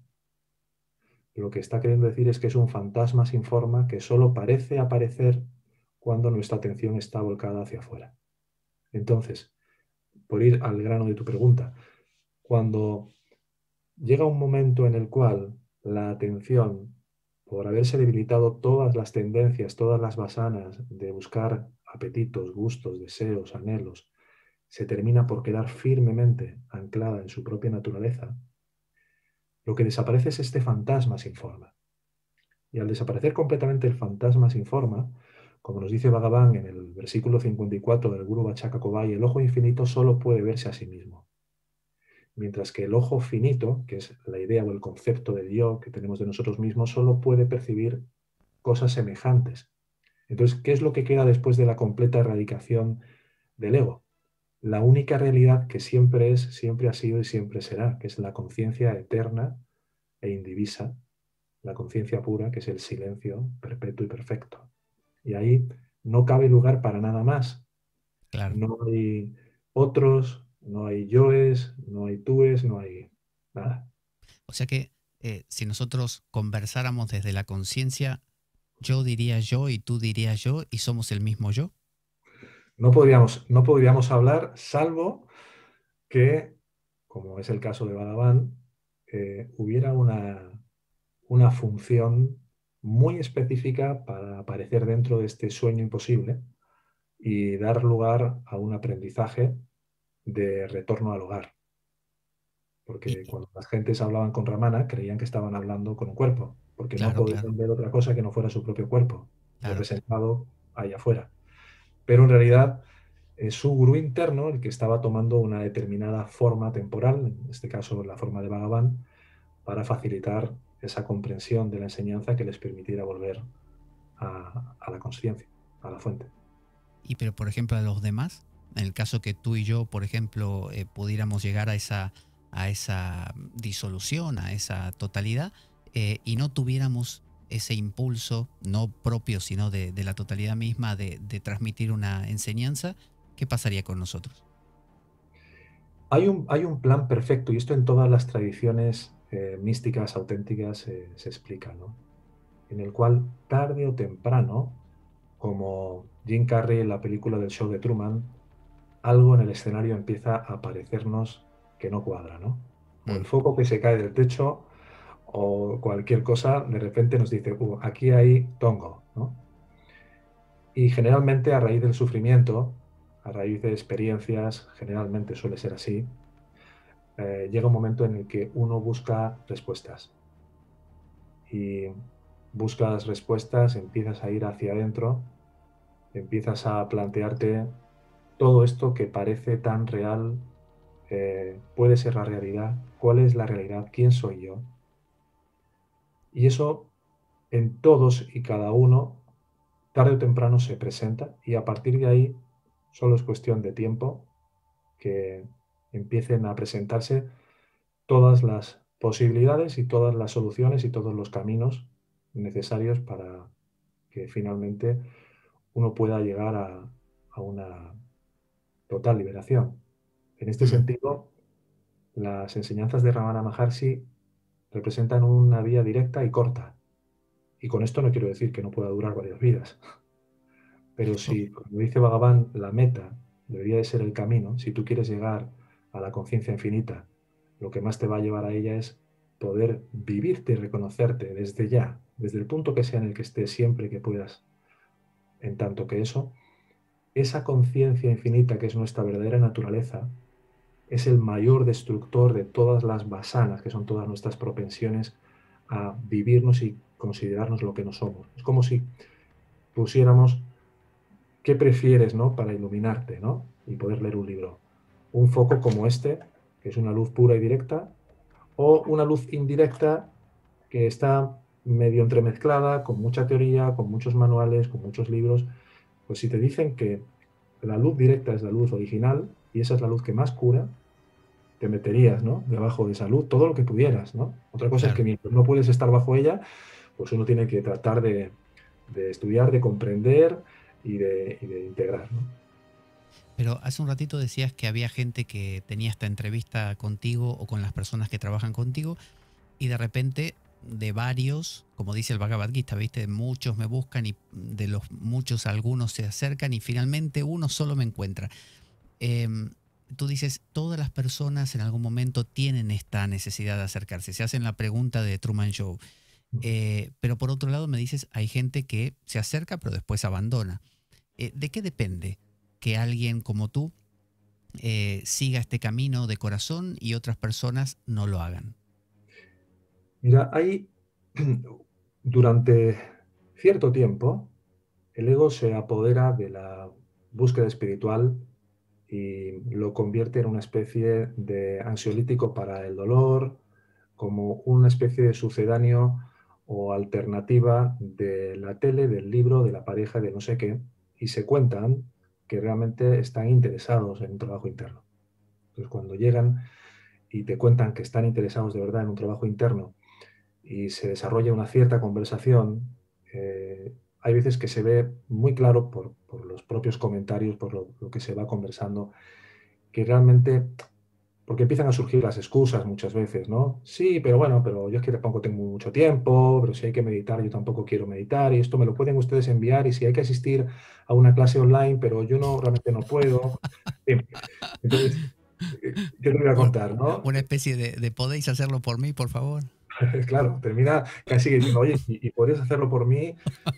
lo que está queriendo decir es que es un fantasma sin forma que solo parece aparecer cuando nuestra atención está volcada hacia afuera. Entonces, por ir al grano de tu pregunta, cuando llega un momento en el cual la atención, por haberse debilitado todas las tendencias, todas las basanas de buscar apetitos, gustos, deseos, anhelos, se termina por quedar firmemente anclada en su propia naturaleza, lo que desaparece es este fantasma sin forma. Y al desaparecer completamente el fantasma sin forma, como nos dice Bhagavan en el versículo 54 del Guru Vachaka Kovai, el ojo infinito solo puede verse a sí mismo. Mientras que el ojo finito, que es la idea o el concepto de Dios que tenemos de nosotros mismos, solo puede percibir cosas semejantes. Entonces, ¿qué es lo que queda después de la completa erradicación del ego? La única realidad que siempre es, siempre ha sido y siempre será, que es la conciencia eterna e indivisa, la conciencia pura, que es el silencio perpetuo y perfecto. Y ahí no cabe lugar para nada más. claro. No hay otros, no hay yoes, no hay túes, no hay nada. O sea que si nosotros conversáramos desde la conciencia, yo diría yo y tú dirías yo y somos el mismo yo. No podríamos hablar salvo que, como es el caso de Bhagavan, hubiera una función muy específica para aparecer dentro de este sueño imposible y dar lugar a un aprendizaje de retorno al hogar. Y, Porque cuando las gentes hablaban con Ramana, creían que estaban hablando con un cuerpo, porque no claro, claro, podían ver otra cosa que no fuera su propio cuerpo, claro. representado ahí afuera. Pero en realidad es su gurú interno el que estaba tomando una determinada forma temporal, en este caso la forma de Bhagavan, para facilitar esa comprensión de la enseñanza que les permitiera volver a la consciencia, a la fuente. Y pero por ejemplo a los demás, en el caso que tú y yo, por ejemplo, pudiéramos llegar a esa disolución, a esa totalidad, y no tuviéramos ese impulso, no propio, sino de la totalidad misma de transmitir una enseñanza, ¿qué pasaría con nosotros? Hay un plan perfecto, y esto en todas las tradiciones místicas auténticas se explica, ¿no? En el cual tarde o temprano, como Jim Carrey en la película del show de Truman, algo en el escenario empieza a parecernos que no cuadra, ¿no? O Mm, el foco que se cae del techo o cualquier cosa, de repente nos dice, aquí hay tongo, ¿no? Y generalmente a raíz del sufrimiento, a raíz de experiencias, generalmente suele ser así, llega un momento en el que uno busca respuestas. Y buscas respuestas, empiezas a ir hacia adentro, empiezas a plantearte todo esto que parece tan real, puede ser la realidad, cuál es la realidad, quién soy yo. Y eso en todos y cada uno, tarde o temprano se presenta y a partir de ahí solo es cuestión de tiempo que empiecen a presentarse todas las posibilidades y todas las soluciones y todos los caminos necesarios para que finalmente uno pueda llegar a una total liberación. En este mm. sentido, las enseñanzas de Ramana Maharshi representan una vía directa y corta. Y con esto no quiero decir que no pueda durar varias vidas, pero O- si, como dice Bhagavan, la meta debería de ser el camino, si tú quieres llegar a la conciencia infinita, lo que más te va a llevar a ella es poder vivirte y reconocerte desde ya, desde el punto que sea en el que estés siempre que puedas. En tanto que eso, esa conciencia infinita que es nuestra verdadera naturaleza, es el mayor destructor de todas las vasanas, que son todas nuestras propensiones a vivirnos y considerarnos lo que no somos. Es como si pusiéramos qué prefieres, ¿no? Para iluminarte, ¿no? Y poder leer un libro. Un foco como este, que es una luz pura y directa, o una luz indirecta que está medio entremezclada, con mucha teoría, con muchos manuales, con muchos libros. Pues si te dicen que la luz directa es la luz original y esa es la luz que más cura, te meterías, ¿no? Debajo de esa luz, todo lo que pudieras, ¿no? Otra cosa es que claro. mientras no puedes estar bajo ella, pues uno tiene que tratar de estudiar, de comprender y de integrar, ¿no? Pero hace un ratito decías que había gente que tenía esta entrevista contigo o con las personas que trabajan contigo y de repente de varios, como dice el Bhagavad Gita, ¿viste? Muchos me buscan y de los muchos algunos se acercan y finalmente uno solo me encuentra. Tú dices, todas las personas en algún momento tienen esta necesidad de acercarse. Se hacen la pregunta de Truman Show. Pero por otro lado me dices, hay gente que se acerca pero después abandona. ¿De qué depende que alguien como tú siga este camino de corazón y otras personas no lo hagan? Mira, hay durante cierto tiempo el ego se apodera de la búsqueda espiritual y lo convierte en una especie de ansiolítico para el dolor, como una especie de sucedáneo o alternativa de la tele, del libro, de la pareja, de no sé qué, y se cuentan que realmente están interesados en un trabajo interno. Entonces, cuando llegan y te cuentan que están interesados de verdad en un trabajo interno y se desarrolla una cierta conversación, hay veces que se ve muy claro por los propios comentarios, por lo que se va conversando, que realmente porque empiezan a surgir las excusas muchas veces, ¿no? Sí, pero bueno, pero yo es que tampoco tengo mucho tiempo, pero si hay que meditar, yo tampoco quiero meditar, y esto me lo pueden ustedes enviar, y si hay que asistir a una clase online, pero yo no, realmente no puedo. Bien. Entonces, ¿qué te voy a contar, no? Una especie de podéis hacerlo por mí, por favor. Claro, termina casi diciendo, oye, ¿y podrías hacerlo por mí?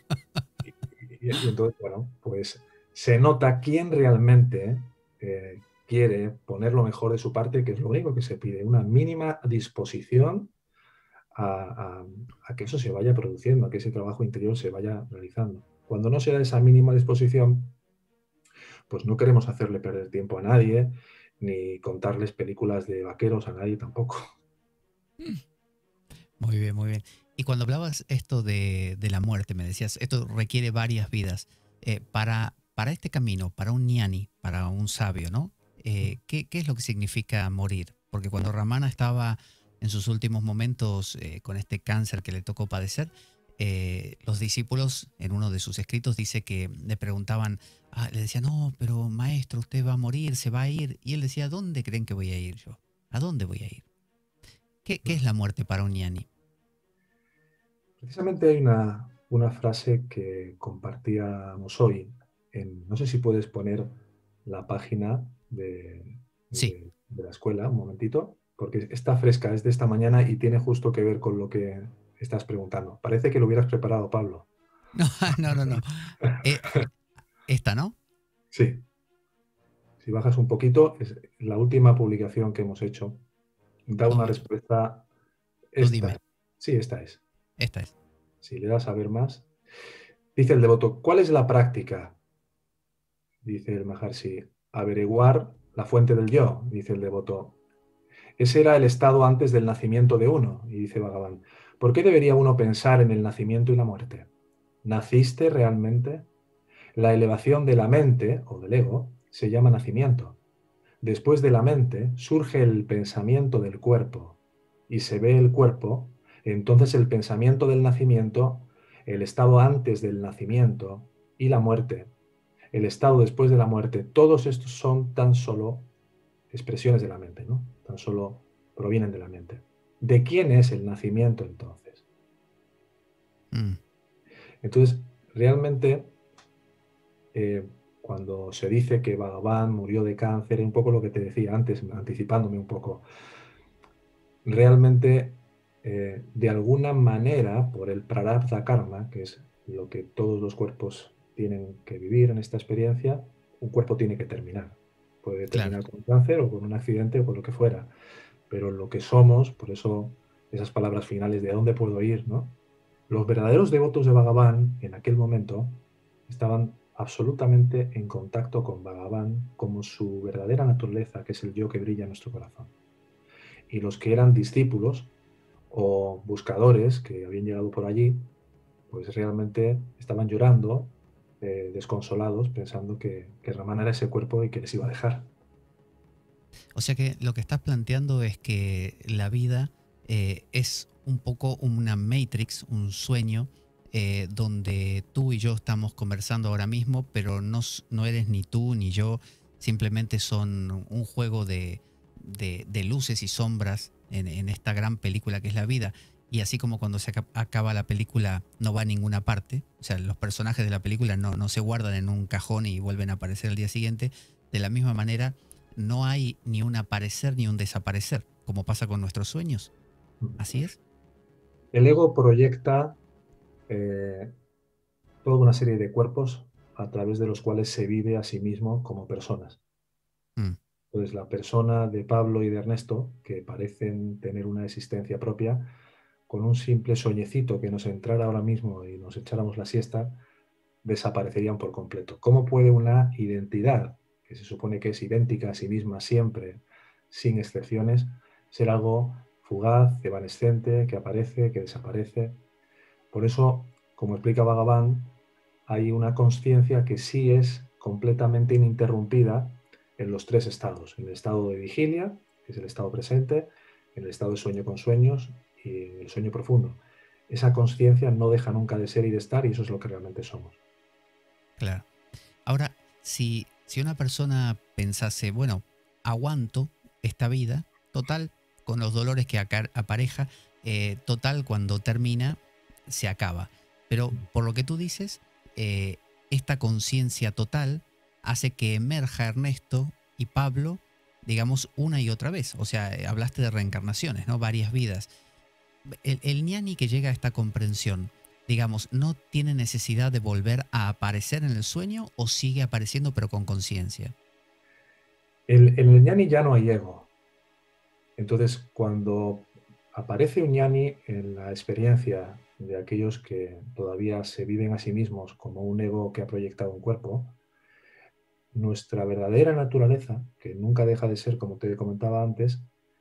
Y entonces, bueno, pues se nota quién realmente quiere poner lo mejor de su parte, que es lo único que se pide, una mínima disposición a, a- a que eso se vaya produciendo, a que ese trabajo interior se vaya realizando. Cuando no se da esa mínima disposición, pues no queremos hacerle perder tiempo a nadie, ni contarles películas de vaqueros a nadie tampoco. Muy bien, muy bien. Y cuando hablabas esto de la muerte, me decías, esto requiere varias vidas. Para este camino, para un ñani, para un sabio, ¿no? ¿Qué es lo que significa morir? Porque cuando Ramana estaba en sus últimos momentos con este cáncer que le tocó padecer, los discípulos en uno de sus escritos dice que le preguntaban, le decían, no, pero maestro, usted va a morir, se va a ir. Y él decía, ¿a dónde creen que voy a ir yo? ¿A dónde voy a ir? ¿Qué es la muerte para un ñani? Precisamente hay una frase que compartíamos hoy. No sé si puedes poner la página Sí. de la escuela, un momentito, porque está fresca, es de esta mañana y tiene justo que ver con lo que estás preguntando. Parece que lo hubieras preparado, Pablo. No, no, no, no. Eh, esta, ¿no? Sí, si bajas un poquito, es la última publicación que hemos hecho. Da A una ver, respuesta. tú Esta. dime. Sí, esta es. Esta es. Si le das a ver más. Dice el devoto, ¿cuál es la práctica? Dice el Maharshi, averiguar la fuente del yo, dice el devoto. Ese era el estado antes del nacimiento de uno, y dice Bhagavan. ¿Por qué debería uno pensar en el nacimiento y la muerte? ¿Naciste realmente? La elevación de la mente, o del ego, se llama nacimiento. Después de la mente surge el pensamiento del cuerpo, y se ve el cuerpo, entonces el pensamiento del nacimiento, el estado antes del nacimiento y la muerte, el estado después de la muerte, todos estos son tan solo expresiones de la mente, ¿no? Tan solo provienen de la mente. ¿De quién es el nacimiento entonces? Mm, Entonces, realmente, eh, cuando se dice que Bhagavan murió de cáncer, es un poco lo que te decía antes, anticipándome un poco, realmente, de alguna manera, por el prarabdha karma, que es lo que todos los cuerpos tienen que vivir en esta experiencia, un cuerpo tiene que terminar. Puede claro. terminar con un cáncer o con un accidente o con lo que fuera, pero lo que somos, por eso esas palabras finales de ¿a dónde puedo ir?, ¿no? Los verdaderos devotos de Bhagavan en aquel momento estaban absolutamente en contacto con Bhagavan como su verdadera naturaleza, que es el yo que brilla en nuestro corazón. Y los que eran discípulos o buscadores que habían llegado por allí, pues realmente estaban llorando, desconsolados, pensando que Ramana era ese cuerpo y que les iba a dejar. O sea que lo que estás planteando es que la vida es un poco una matrix, un sueño, donde tú y yo estamos conversando ahora mismo, pero no eres ni tú ni yo, simplemente son un juego de luces y sombras en esta gran película que es la vida. Y así como cuando se acaba la película no va a ninguna parte, o sea, los personajes de la película no se guardan en un cajón y vuelven a aparecer al día siguiente, de la misma manera no hay ni un aparecer ni un desaparecer, como pasa con nuestros sueños. ¿Así es? El ego proyecta eh, toda una serie de cuerpos a través de los cuales se vive a sí mismo como personas. Mm, Entonces, la persona de Pablo y de Ernesto, que parecen tener una existencia propia, con un simple soñecito que nos entrara ahora mismo y nos echáramos la siesta, desaparecerían por completo. ¿Cómo puede una identidad, que se supone que es idéntica a sí misma siempre, sin excepciones, ser algo fugaz, evanescente, que aparece, que desaparece? Por eso, como explica Bhagavan, hay una conciencia que sí es completamente ininterrumpida en los tres estados, en el estado de vigilia, que es el estado presente, en el estado de sueño con sueños y en el sueño profundo. Esa conciencia no deja nunca de ser y de estar, y eso es lo que realmente somos. claro. Ahora, si una persona pensase, bueno, aguanto esta vida, total, con los dolores que apareja, total, cuando termina, se acaba. Pero por lo que tú dices, esta conciencia total hace que emerja Ernesto y Pablo, digamos, una y otra vez. O sea, hablaste de reencarnaciones, ¿no? Varias vidas. El ñani que llega a esta comprensión, digamos, ¿no tiene necesidad de volver a aparecer en el sueño o sigue apareciendo pero con conciencia? En el ñani ya no hay ego. Entonces, cuando aparece un ñani en la experiencia de aquellos que todavía se viven a sí mismos como un ego que ha proyectado un cuerpo, nuestra verdadera naturaleza, que nunca deja de ser, como te comentaba antes,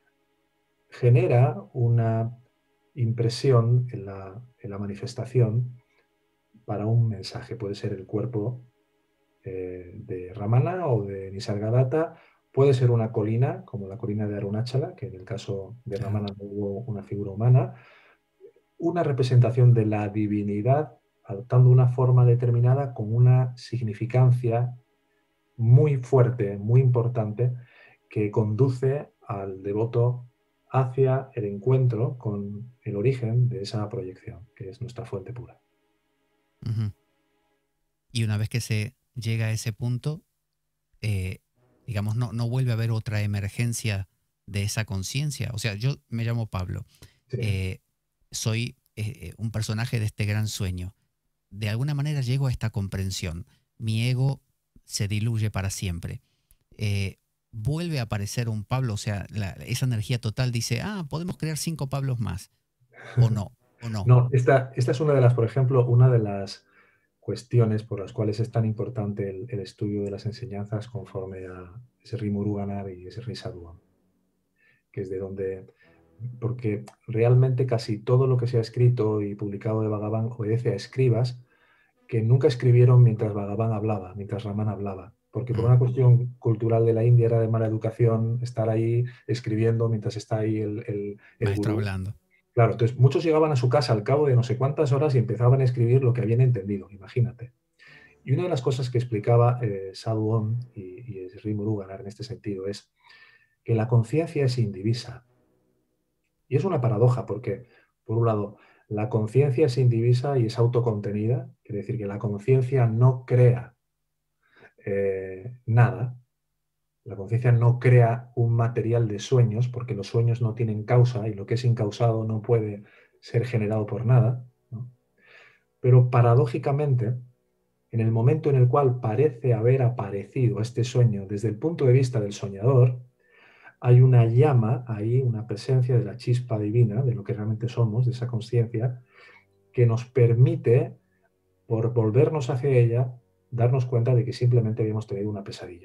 genera una impresión en la manifestación para un mensaje. Puede ser el cuerpo de Ramana o de Nisargadatta, puede ser una colina, como la colina de Arunachala, que en el caso de Claro. Ramana no hubo una figura humana, una representación de la divinidad adoptando una forma determinada con una significancia muy fuerte, muy importante, que conduce al devoto hacia el encuentro con el origen de esa proyección, que es nuestra fuente pura. Uh-huh. Y una vez que se llega a ese punto, digamos, no vuelve a haber otra emergencia de esa conciencia. O sea, yo me llamo Pablo, Sí. soy un personaje de este gran sueño. De alguna manera llego a esta comprensión. Mi ego se diluye para siempre. Vuelve a aparecer un Pablo, o sea, esa energía total dice, podemos crear 5 Pablos más. O no, o no. No, esta es una de las, por ejemplo, una de las cuestiones por las cuales es tan importante el estudio de las enseñanzas conforme a ese Sri Muruganar y ese Sri Sadhuam, que es de donde, porque realmente casi todo lo que se ha escrito y publicado de Bhagavan obedece a escribas que nunca escribieron mientras Bhagavan hablaba, mientras Raman hablaba, porque por una cuestión cultural de la India era de mala educación estar ahí escribiendo mientras está ahí el Maestro gurú. hablando. Claro, entonces muchos llegaban a su casa al cabo de no sé cuántas horas y empezaban a escribir lo que habían entendido, imagínate. Y una de las cosas que explicaba Sadhu Om y Sri Muruganar en este sentido es que la conciencia es indivisa. Y es una paradoja porque, por un lado, la conciencia es indivisa y es autocontenida, quiere decir que la conciencia no crea nada. La conciencia no crea un material de sueños porque los sueños no tienen causa y lo que es incausado no puede ser generado por nada, ¿no? Pero paradójicamente, en el momento en el cual parece haber aparecido este sueño desde el punto de vista del soñador, hay una llama ahí, una presencia de la chispa divina, de lo que realmente somos, de esa conciencia, que nos permite, por volvernos hacia ella, darnos cuenta de que simplemente habíamos tenido una pesadilla.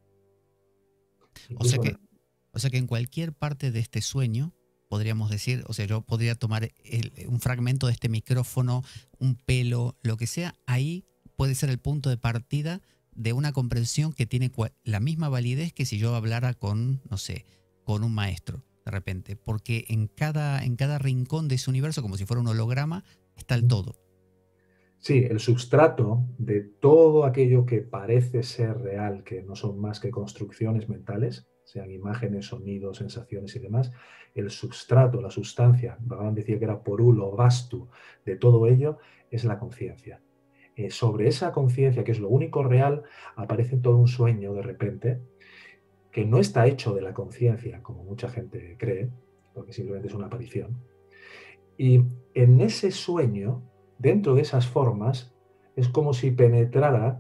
O sea Incluso, que en cualquier parte de este sueño, podríamos decir, o sea, yo podría tomar un fragmento de este micrófono, un pelo, lo que sea, ahí puede ser el punto de partida de una comprensión que tiene la misma validez que si yo hablara con, no sé, con un maestro, de repente. Porque en cada rincón de ese universo, como si fuera un holograma, está el todo. sí, el substrato de todo aquello que parece ser real, que no son más que construcciones mentales, sean imágenes, sonidos, sensaciones y demás, el substrato, la sustancia, Bhagavan decía que era porulo, vastu, de todo ello, es la conciencia. Sobre esa conciencia, que es lo único real, aparece todo un sueño de repente, que no está hecho de la conciencia, como mucha gente cree, porque simplemente es una aparición. Y en ese sueño, dentro de esas formas, es como si penetrara,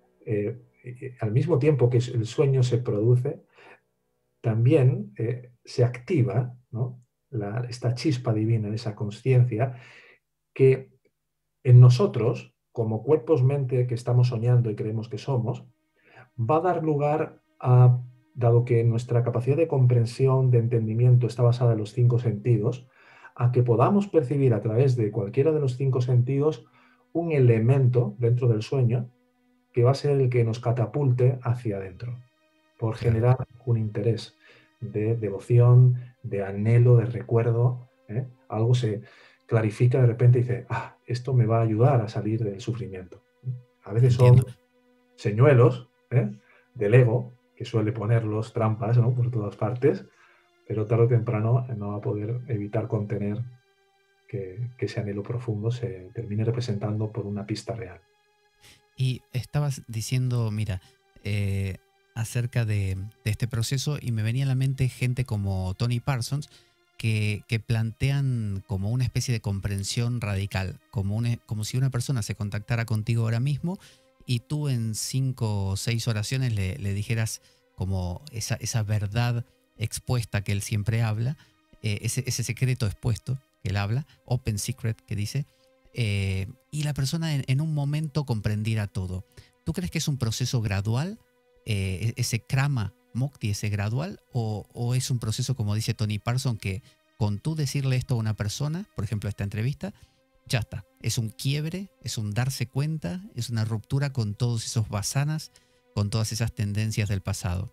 al mismo tiempo que el sueño se produce, también se activa, ¿no? Esta chispa divina, esa conciencia, que en nosotros, como cuerpos-mente que estamos soñando y creemos que somos, va a dar lugar a, dado que nuestra capacidad de comprensión, de entendimiento está basada en los 5 sentidos, a que podamos percibir a través de cualquiera de los 5 sentidos un elemento dentro del sueño que va a ser el que nos catapulte hacia adentro, por Claro. generar un interés de devoción, de anhelo, de recuerdo. Algo se clarifica de repente y dice, esto me va a ayudar a salir del sufrimiento. A veces Entiendo. son señuelos del ego, que suele ponerlos trampas, ¿no?, por todas partes, pero tarde o temprano no va a poder evitar contener que ese anhelo profundo se termine representando por una pista real. Y estabas diciendo, mira, acerca de este proceso, y me venía a la mente gente como Tony Parsons, que plantean como una especie de comprensión radical, como si una persona se contactara contigo ahora mismo y tú en 5 o 6 oraciones le dijeras como esa verdad expuesta que él siempre habla, ese secreto expuesto que él habla, open secret que dice, y la persona en un momento comprendiera todo. ¿Tú crees que es un proceso gradual, ese krama mukti, ese gradual, o es un proceso, como dice Tony Parsons, que con tú decirle esto a una persona, por ejemplo esta entrevista, ya está, es un quiebre, es un darse cuenta, es una ruptura con todos esos vasanas, con todas esas tendencias del pasado?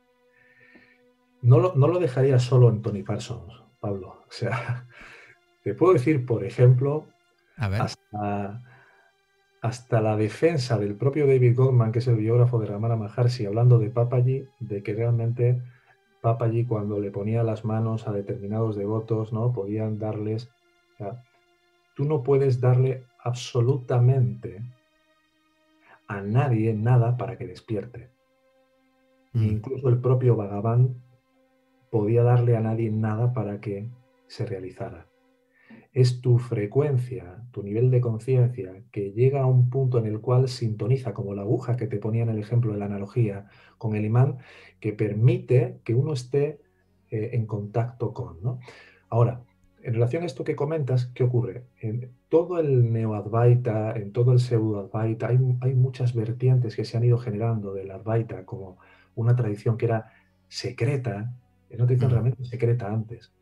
No lo dejaría solo en Tony Parsons, Pablo. O sea, te puedo decir, por ejemplo, A ver. hasta la defensa del propio David Goldman, que es el biógrafo de Ramana Maharshi, hablando de Papaji, de que realmente Papaji, cuando le ponía las manos a determinados devotos, ¿no?, podían darles... O sea, tú no puedes darle absolutamente a nadie nada para que despierte. Ni incluso el propio Bhagavan podía darle a nadie nada para que se realizara. Es tu frecuencia, tu nivel de conciencia, que llega a un punto en el cual sintoniza, como la aguja que te ponía en el ejemplo de la analogía, con el imán, que permite que uno esté en contacto con, ¿no? Ahora, en relación a esto que comentas, ¿qué ocurre? En todo el neo-advaita, en todo el pseudo-advaita, hay muchas vertientes que se han ido generando del advaita como una tradición que era secreta, era una tradición realmente secreta antes.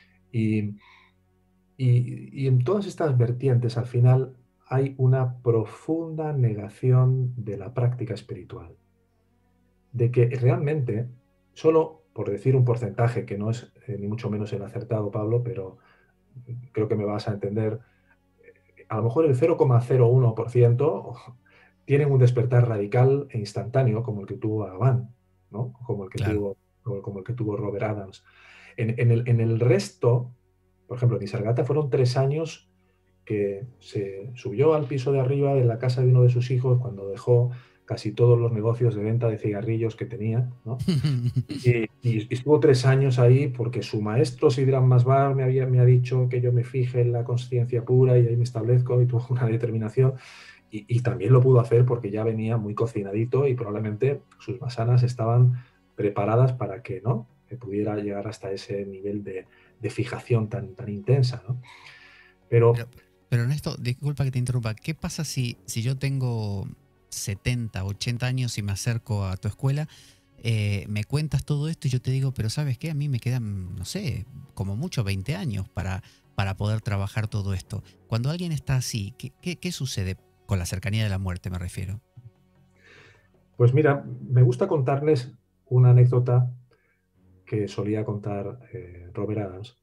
Y en todas estas vertientes, al final, hay una profunda negación de la práctica espiritual. De que realmente, solo por decir un porcentaje, que no es ni mucho menos el acertado, Pablo, pero creo que me vas a entender, a lo mejor el 0,01% tienen un despertar radical e instantáneo, como el que tuvo Bhagavan, ¿no?, como el que Claro. tuvo Robert Adams. En el resto, por ejemplo, en Nisargata fueron 3 años que se subió al piso de arriba de la casa de uno de sus hijos cuando dejó casi todos los negocios de venta de cigarrillos que tenía, ¿no? Y estuvo 3 años ahí porque su maestro Sidran Masbar me ha dicho que yo me fije en la conciencia pura y ahí me establezco, y tuvo una determinación. Y también lo pudo hacer porque ya venía muy cocinadito y probablemente sus vasanas estaban preparadas para que, ¿no?, que pudiera llegar hasta ese nivel de fijación tan intensa, ¿no? Pero Pero Ernesto, disculpa que te interrumpa, ¿qué pasa si yo tengo 70, 80 años y me acerco a tu escuela, me cuentas todo esto y yo te digo, pero ¿sabes qué? A mí me quedan, no sé, como mucho 20 años para poder trabajar todo esto. Cuando alguien está así, ¿qué sucede con la cercanía de la muerte, me refiero? Pues mira, me gusta contarles una anécdota que solía contar Robert Adams,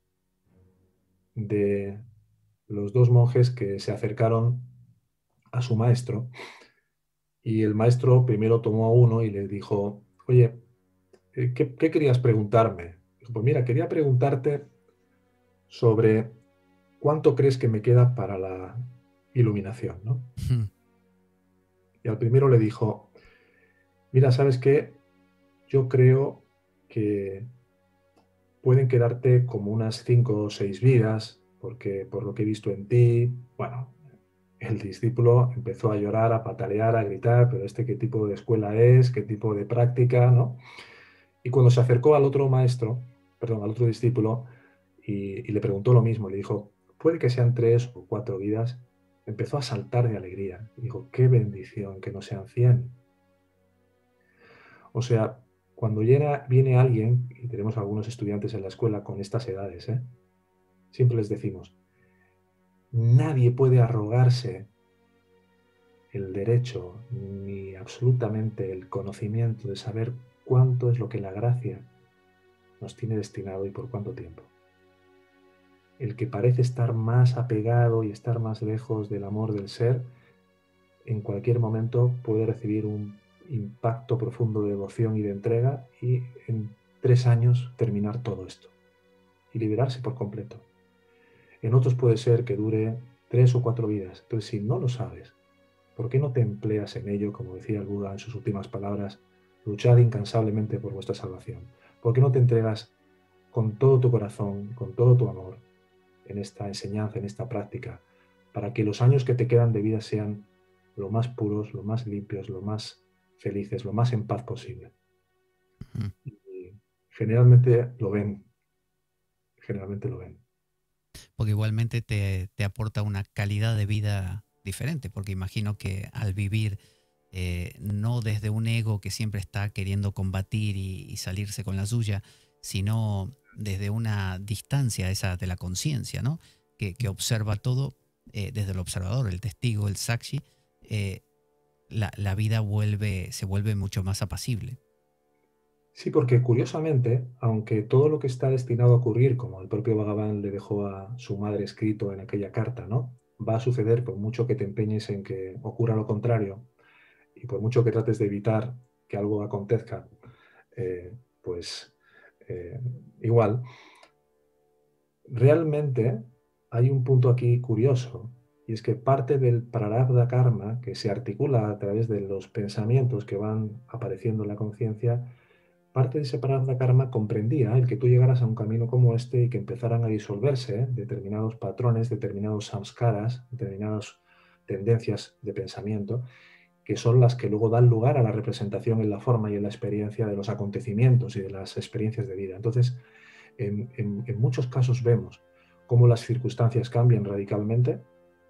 de los 2 monjes que se acercaron a su maestro, y el maestro primero tomó a uno y le dijo: oye, ¿qué querías preguntarme? Dijo: pues mira, quería preguntarte sobre cuánto crees que me queda para la iluminación, ¿no? Y al primero le dijo: mira, ¿sabes qué? Yo creo que pueden quedarte como unas 5 o 6 vidas, porque por lo que he visto en ti, bueno, el discípulo empezó a llorar, a patalear, a gritar, pero ¿este qué tipo de escuela es? ¿Qué tipo de práctica?, ¿no? Y cuando se acercó al otro maestro, perdón, al otro discípulo, y le preguntó lo mismo, le dijo: puede que sean 3 o 4 vidas, empezó a saltar de alegría. Y dijo: qué bendición que no sean 100. O sea, cuando viene alguien, y tenemos algunos estudiantes en la escuela con estas edades, siempre les decimos: nadie puede arrogarse el derecho ni absolutamente el conocimiento de saber cuánto es lo que la gracia nos tiene destinado y por cuánto tiempo. El que parece estar más apegado y estar más lejos del amor del ser, en cualquier momento puede recibir un impacto profundo de devoción y de entrega y en 3 años terminar todo esto y liberarse por completo. En otros puede ser que dure 3 o 4 vidas. Entonces, si no lo sabes, ¿por qué no te empleas en ello, como decía el Buda en sus últimas palabras, luchad incansablemente por vuestra salvación? ¿Por qué no te entregas con todo tu corazón, con todo tu amor en esta enseñanza, en esta práctica, para que los años que te quedan de vida sean lo más puros, lo más limpios, lo más felices, lo más en paz posible? Ujú. Y generalmente lo ven, generalmente lo ven. Porque igualmente te aporta una calidad de vida diferente, porque imagino que al vivir no desde un ego que siempre está queriendo combatir y salirse con la suya, sino desde una distancia esa de la conciencia, ¿no? Que observa todo desde el observador, el testigo, el sakshi, eh, la vida se vuelve mucho más apacible. Sí, porque curiosamente, aunque todo lo que está destinado a ocurrir, como el propio Bhagavan le dejó a su madre escrito en aquella carta, ¿no? Va a suceder por mucho que te empeñes en que ocurra lo contrario y por mucho que trates de evitar que algo acontezca, eh, pues eh, igual, realmente hay un punto aquí curioso y es que parte del prarabdha karma que se articula a través de los pensamientos que van apareciendo en la conciencia. Parte de ese prarabdha karma comprendía el que tú llegaras a un camino como este y que empezaran a disolverse determinados patrones, determinados samskaras, determinadas tendencias de pensamiento, que son las que luego dan lugar a la representación en la forma y en la experiencia de los acontecimientos y de las experiencias de vida. Entonces, en muchos casos vemos cómo las circunstancias cambian radicalmente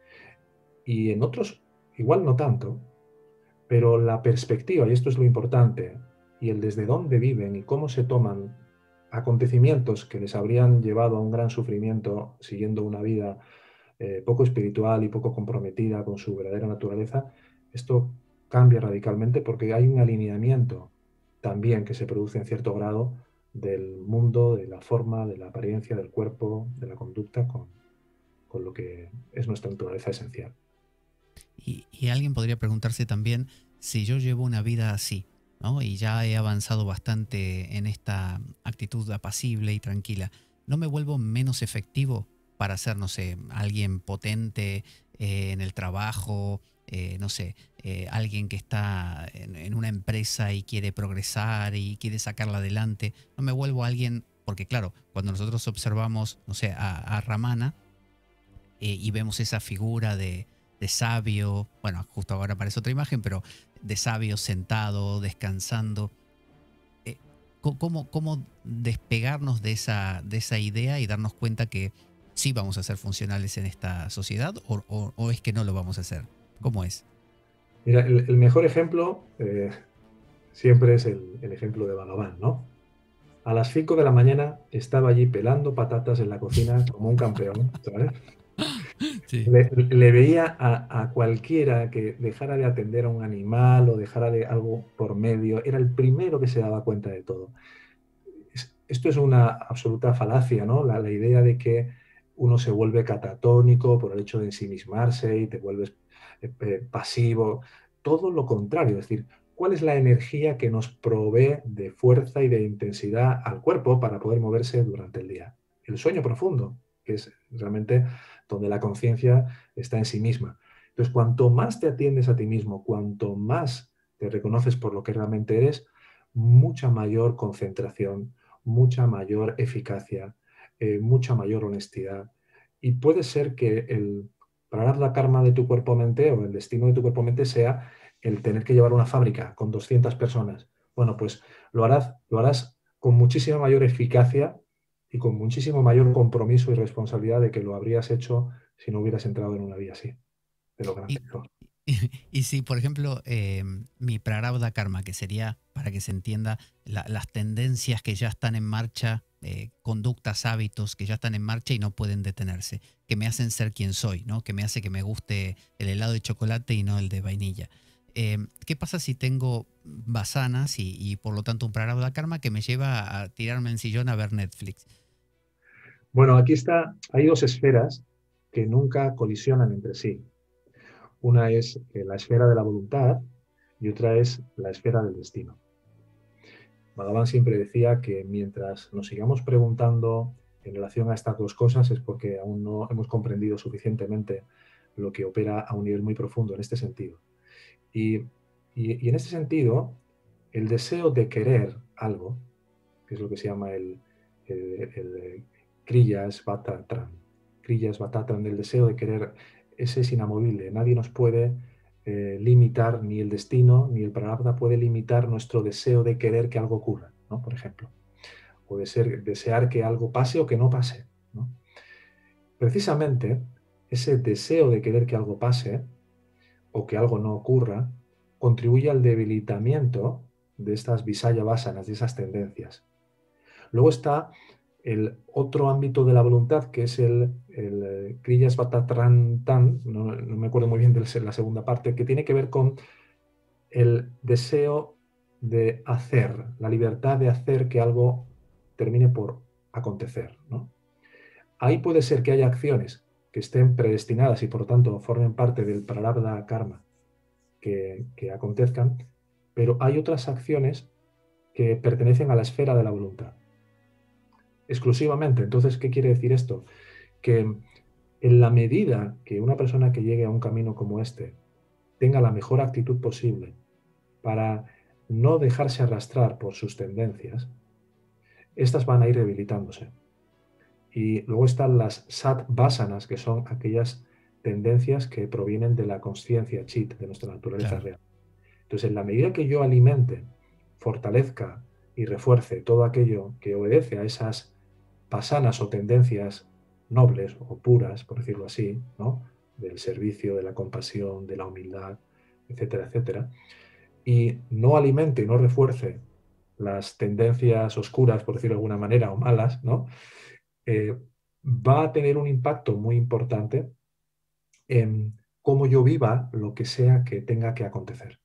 y en otros igual no tanto, pero la perspectiva, y esto es lo importante, y el desde dónde viven y cómo se toman acontecimientos que les habrían llevado a un gran sufrimiento siguiendo una vida poco espiritual y poco comprometida con su verdadera naturaleza, esto cambia radicalmente porque hay un alineamiento también que se produce en cierto grado del mundo, de la forma, de la apariencia, del cuerpo, de la conducta con lo que es nuestra naturaleza esencial. Y alguien podría preguntarse también si yo llevo una vida así, ¿no? Y ya he avanzado bastante en esta actitud apacible y tranquila, ¿no me vuelvo menos efectivo para ser, no sé, alguien potente en el trabajo, no sé, alguien que está en una empresa y quiere progresar y quiere sacarla adelante? ¿No me vuelvo alguien? Porque claro, cuando nosotros observamos, no sé, a Ramana, y vemos esa figura de sabio, bueno, justo ahora aparece otra imagen, pero de sabio sentado, descansando. Eh, ¿Cómo despegarnos de esa idea y darnos cuenta que sí vamos a ser funcionales en esta sociedad o es que no lo vamos a hacer? ¿Cómo es? Mira, el mejor ejemplo siempre es el ejemplo de Bhagavan, ¿no? A las 5 de la mañana estaba allí pelando patatas en la cocina como un campeón, ¿sabes? Sí. Le veía a cualquiera que dejara de atender a un animal o dejara de algo por medio, era el primero que se daba cuenta de todo. Esto es una absoluta falacia, ¿no? La idea de que uno se vuelve catatónico por el hecho de ensimismarse y te vuelves pasivo. Todo lo contrario, es decir, ¿cuál es la energía que nos provee de fuerza y de intensidad al cuerpo para poder moverse durante el día? El sueño profundo, que es realmente donde la conciencia está en sí misma. Entonces, cuanto más te atiendes a ti mismo, cuanto más te reconoces por lo que realmente eres, mucha mayor concentración, mucha mayor eficacia, mucha mayor honestidad. Y puede ser que el prarabdha karma de tu cuerpo-mente o el destino de tu cuerpo-mente sea el tener que llevar una fábrica con 200 personas. Bueno, pues lo harás con muchísima mayor eficacia y con muchísimo mayor compromiso y responsabilidad de que lo habrías hecho si no hubieras entrado en una vía así, de lo grande Y, que sos. y si, por ejemplo, mi prarabdha karma, que sería, para que se entienda, las tendencias que ya están en marcha, conductas, hábitos que ya están en marcha y no pueden detenerse, que me hacen ser quien soy, ¿no? Que me hace que me guste el helado de chocolate y no el de vainilla. ¿Qué pasa si tengo basanas y por lo tanto un prarabdha karma que me lleva a tirarme en sillón a ver Netflix? Bueno, aquí está, hay dos esferas que nunca colisionan entre sí. Una es la esfera de la voluntad y otra es la esfera del destino. Bhagavan siempre decía que mientras nos sigamos preguntando en relación a estas dos cosas es porque aún no hemos comprendido suficientemente lo que opera a un nivel muy profundo en este sentido. Y, y en este sentido, el deseo de querer algo, que es lo que se llama el Kriyas Vatatran. Kriyas Vatatran, el deseo de querer, ese es inamovible. Nadie nos puede limitar, ni el destino, ni el prarabdha puede limitar nuestro deseo de querer que algo ocurra, ¿no? Por ejemplo. O desear que algo pase o que no pase, ¿no? Precisamente, ese deseo de querer que algo pase o que algo no ocurra contribuye al debilitamiento de estas visaya vasanas, de esas tendencias. Luego está el otro ámbito de la voluntad, que es el Kriyas Vatatrantan, no me acuerdo muy bien de la segunda parte, que tiene que ver con el deseo de hacer, la libertad de hacer que algo termine por acontecer, ¿no? Ahí puede ser que haya acciones que estén predestinadas y por lo tanto formen parte del prarabdha karma que acontezcan, pero hay otras acciones que pertenecen a la esfera de la voluntad exclusivamente. Entonces, ¿qué quiere decir esto? Que en la medida que una persona que llegue a un camino como este tenga la mejor actitud posible para no dejarse arrastrar por sus tendencias, estas van a ir debilitándose. Y luego están las sat vasanas, que son aquellas tendencias que provienen de la consciencia chit, de nuestra naturaleza Claro. real. Entonces, en la medida que yo alimente, fortalezca y refuerce todo aquello que obedece a esas pasanas o tendencias nobles o puras, por decirlo así, ¿no? Del servicio, de la compasión, de la humildad, etcétera, etcétera, y no alimente y no refuerce las tendencias oscuras, por decirlo de alguna manera, o malas, ¿no? Va a tener un impacto muy importante en cómo yo viva lo que sea que tenga que acontecer.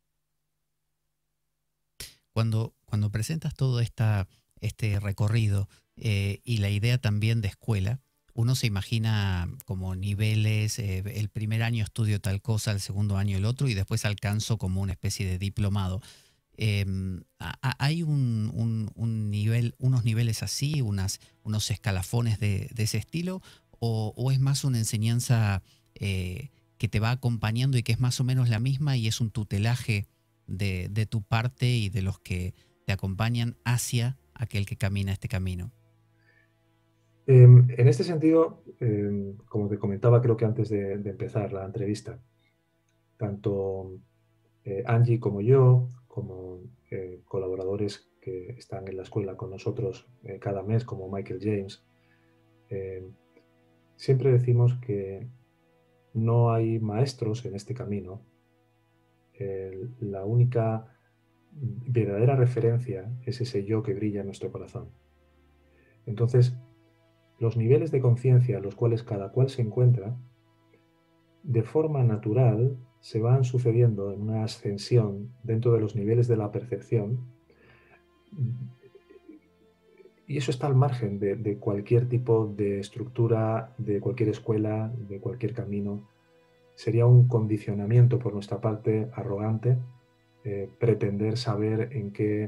Cuando presentas todo este recorrido y la idea también de escuela, uno se imagina como niveles, el primer año estudio tal cosa, el segundo año el otro y después alcanzo como una especie de diplomado. ¿Hay un nivel, unos niveles así, unos escalafones de ese estilo? ¿O es más una enseñanza que te va acompañando y que es más o menos la misma y es un tutelaje de tu parte y de los que te acompañan hacia aquel que camina este camino? En este sentido, como te comentaba, creo que antes de empezar la entrevista, tanto Angie como yo, como colaboradores que están en la escuela con nosotros cada mes, como Michael James, eh, siempre decimos que no hay maestros en este camino. La única verdadera referencia es ese yo que brilla en nuestro corazón. Entonces, los niveles de conciencia a los cuales cada cual se encuentra, de forma natural, se van sucediendo en una ascensión dentro de los niveles de la percepción. Y eso está al margen de cualquier tipo de estructura, de cualquier escuela, de cualquier camino. Sería un condicionamiento por nuestra parte arrogante pretender saber en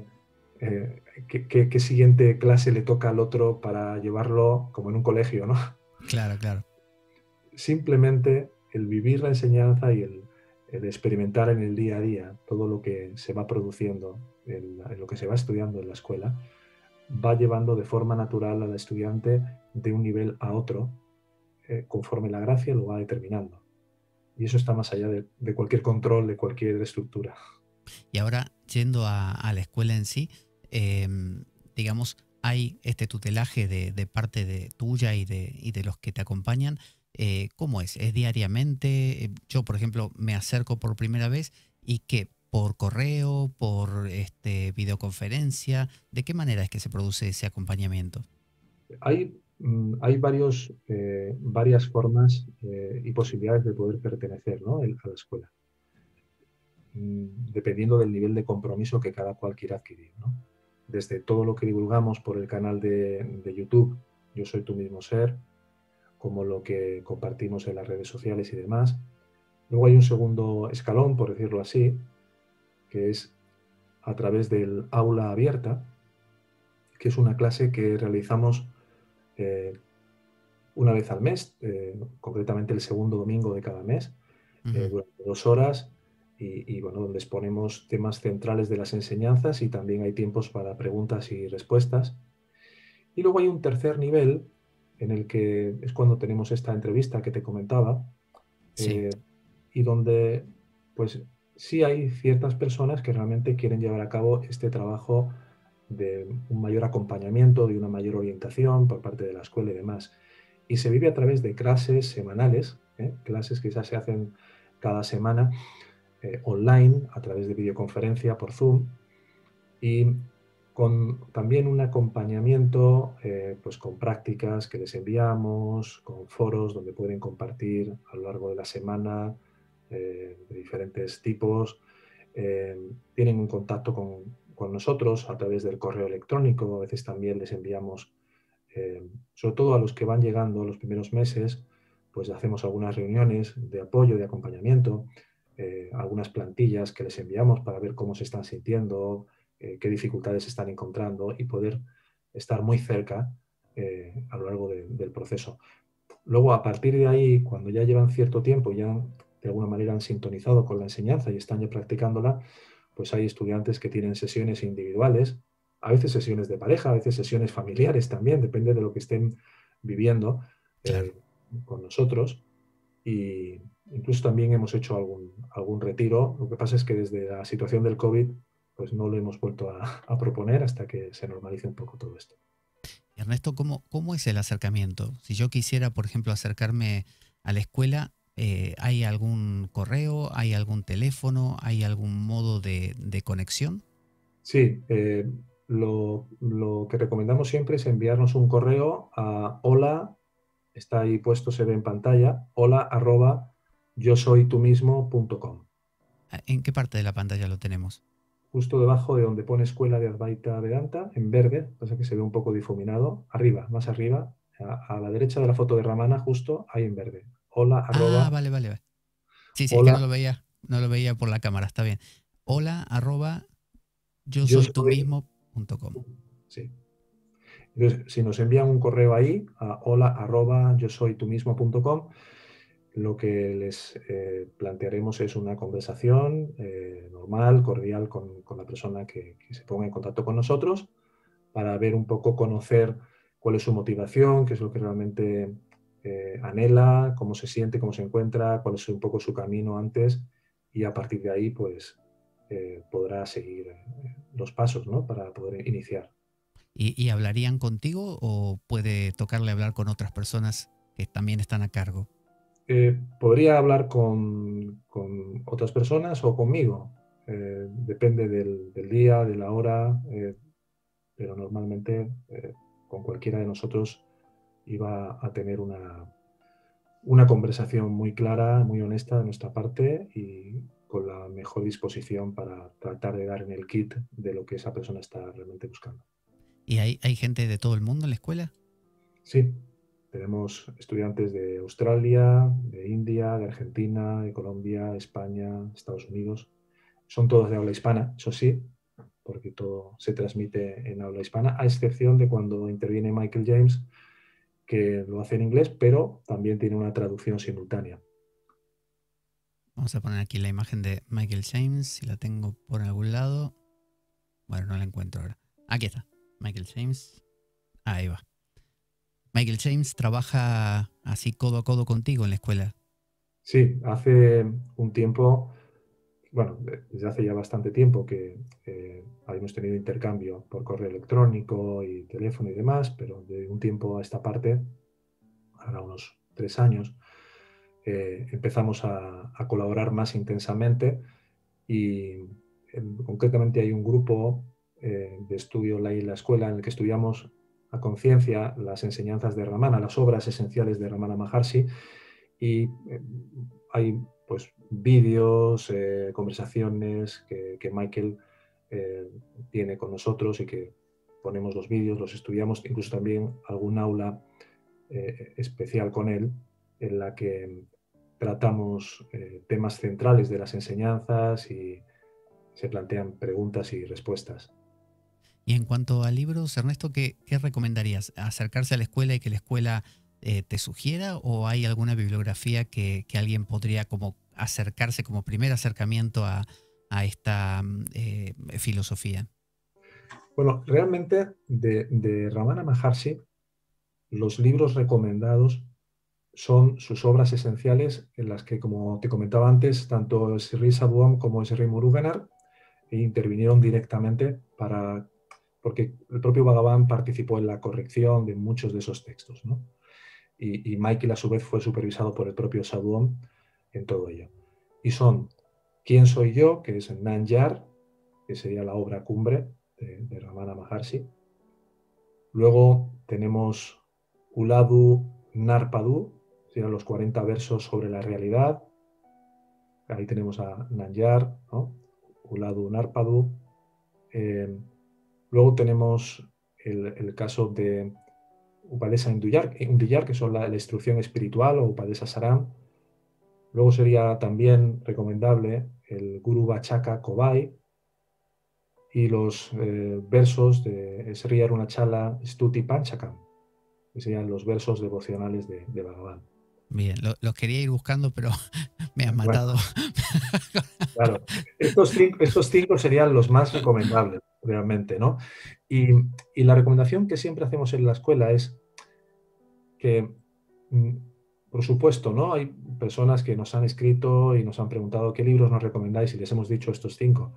qué siguiente clase le toca al otro para llevarlo como en un colegio, ¿no? Claro, claro. Simplemente el vivir la enseñanza y el experimentar en el día a día todo lo que se va produciendo, en lo que se va estudiando en la escuela, va llevando de forma natural al estudiante de un nivel a otro, conforme la gracia lo va determinando. Y eso está más allá de cualquier control, de cualquier estructura. Y ahora, yendo a la escuela en sí, digamos, hay este tutelaje de parte de tuya y de los que te acompañan. ¿Cómo es? ¿Es diariamente? Yo, por ejemplo, me acerco por primera vez y ¿qué? ¿Por correo? ¿Por videoconferencia? ¿De qué manera es que se produce ese acompañamiento? Hay varias formas y posibilidades de poder pertenecer, ¿no? A la escuela, dependiendo del nivel de compromiso que cada cual quiera adquirir, ¿no? Desde todo lo que divulgamos por el canal de YouTube, Yo Soy Tu Mismo Ser, como lo que compartimos en las redes sociales y demás. Luego hay un segundo escalón, por decirlo así, que es a través del aula abierta, que es una clase que realizamos una vez al mes, concretamente el segundo domingo de cada mes, durante 2 horas, y bueno, donde exponemos temas centrales de las enseñanzas y también hay tiempos para preguntas y respuestas. Y luego hay un tercer nivel en el que es cuando tenemos esta entrevista que te comentaba, Sí. Y donde pues sí hay ciertas personas que realmente quieren llevar a cabo este trabajo de un mayor acompañamiento, de una mayor orientación por parte de la escuela y demás. Y se vive a través de clases semanales, clases que ya se hacen cada semana online, a través de videoconferencia por Zoom, y con también un acompañamiento pues con prácticas que les enviamos, con foros donde pueden compartir a lo largo de la semana de diferentes tipos. Tienen un contacto con nosotros a través del correo electrónico, a veces también les enviamos, sobre todo a los que van llegando los primeros meses, pues hacemos algunas reuniones de apoyo, de acompañamiento, algunas plantillas que les enviamos para ver cómo se están sintiendo, qué dificultades están encontrando y poder estar muy cerca a lo largo del proceso. Luego, a partir de ahí, cuando ya llevan cierto tiempo, ya de alguna manera han sintonizado con la enseñanza y están ya practicándola, pues hay estudiantes que tienen sesiones individuales, a veces sesiones de pareja, a veces sesiones familiares también, depende de lo que estén viviendo Claro. con nosotros. Y incluso también hemos hecho algún retiro. Lo que pasa es que desde la situación del COVID, pues no lo hemos vuelto a proponer hasta que se normalice un poco todo esto. Ernesto, ¿cómo es el acercamiento? Si yo quisiera, por ejemplo, acercarme a la escuela, ¿hay algún correo, hay algún teléfono, hay algún modo de conexión? Sí, lo que recomendamos siempre es enviarnos un correo a hola, está ahí puesto, se ve en pantalla, hola@yosoytumismo.com. ¿En qué parte de la pantalla lo tenemos? Justo debajo de donde pone Escuela de Advaita Vedanta, en verde, pasa que se ve un poco difuminado, arriba, más arriba, a la derecha de la foto de Ramana, justo ahí en verde. Hola, Ah, vale, vale, vale. Sí, sí, es que hola, no lo veía por la cámara, está bien. Hola, arroba, yo yo soy tú soy... mismo.com. Sí. Entonces, si nos envían un correo ahí a hola@yosoytumismo.com, lo que les plantearemos es una conversación normal, cordial con la persona que se ponga en contacto con nosotros para ver un poco, conocer cuál es su motivación, qué es lo que realmente anhela, cómo se siente, cómo se encuentra, cuál es un poco su camino antes y a partir de ahí pues podrá seguir los pasos, ¿no? Para poder iniciar. ¿Y hablarían contigo o puede tocarle hablar con otras personas que también están a cargo? Podría hablar con otras personas o conmigo. Depende del día, de la hora, pero normalmente con cualquiera de nosotros iba a tener una conversación muy clara, muy honesta de nuestra parte y con la mejor disposición para tratar de dar en el kit de lo que esa persona está realmente buscando. ¿Y hay gente de todo el mundo en la escuela? Sí, tenemos estudiantes de Australia, de India, de Argentina, de Colombia, España, Estados Unidos. Son todos de habla hispana, eso sí, porque todo se transmite en habla hispana, a excepción de cuando interviene Michael James, que lo hace en inglés, pero también tiene una traducción simultánea. Vamos a poner aquí la imagen de Michael James, si la tengo por algún lado. Bueno, no la encuentro ahora. Aquí está, Michael James. Ahí va. Michael James trabaja así codo a codo contigo en la escuela. Sí, hace un tiempo, bueno, desde hace ya bastante tiempo que habíamos tenido intercambio por correo electrónico y teléfono y demás, pero de un tiempo a esta parte, ahora unos 3 años, empezamos a colaborar más intensamente y concretamente hay un grupo de estudio en la escuela en el que estudiamos a conciencia las enseñanzas de Ramana, las obras esenciales de Ramana Maharshi y hay pues vídeos, conversaciones que Michael tiene con nosotros y que ponemos los vídeos, los estudiamos, incluso también algún aula especial con él en la que tratamos temas centrales de las enseñanzas y se plantean preguntas y respuestas. Y en cuanto a libros, Ernesto, ¿qué recomendarías? ¿Acercarse a la escuela y que la escuela te sugiera, o hay alguna bibliografía que alguien podría como acercarse como primer acercamiento a esta filosofía? Bueno, realmente de Ramana Maharshi, los libros recomendados son sus obras esenciales en las que, como te comentaba antes, tanto Sri Sadhuam como Sri Muruganar intervinieron directamente porque el propio Bhagavan participó en la corrección de muchos de esos textos, ¿no? Y Michael a su vez fue supervisado por el propio Sadhuam en todo ello. Y son ¿Quién soy yo?, que es Nanyar, que sería la obra cumbre de Ramana Maharshi. Luego tenemos Uladu Narpadu, serían los 40 versos sobre la realidad. Ahí tenemos a Nanyar, ¿no? Uladu Narpadu. Luego tenemos el caso de Upadesa Undiyar, que son la instrucción espiritual, o Upadesa Saram. Luego sería también recomendable el Guru Vachaka Kobai y los versos de Sri Arunachala Stuti Panchakam, que serían los versos devocionales de Bhagavan. Bien, los quería ir buscando, pero me has matado. Bueno, claro, estos cinco serían los más recomendables, realmente, ¿no? Y la recomendación que siempre hacemos en la escuela es que, por supuesto, ¿no? Hay personas que nos han escrito y nos han preguntado qué libros nos recomendáis y les hemos dicho estos cinco.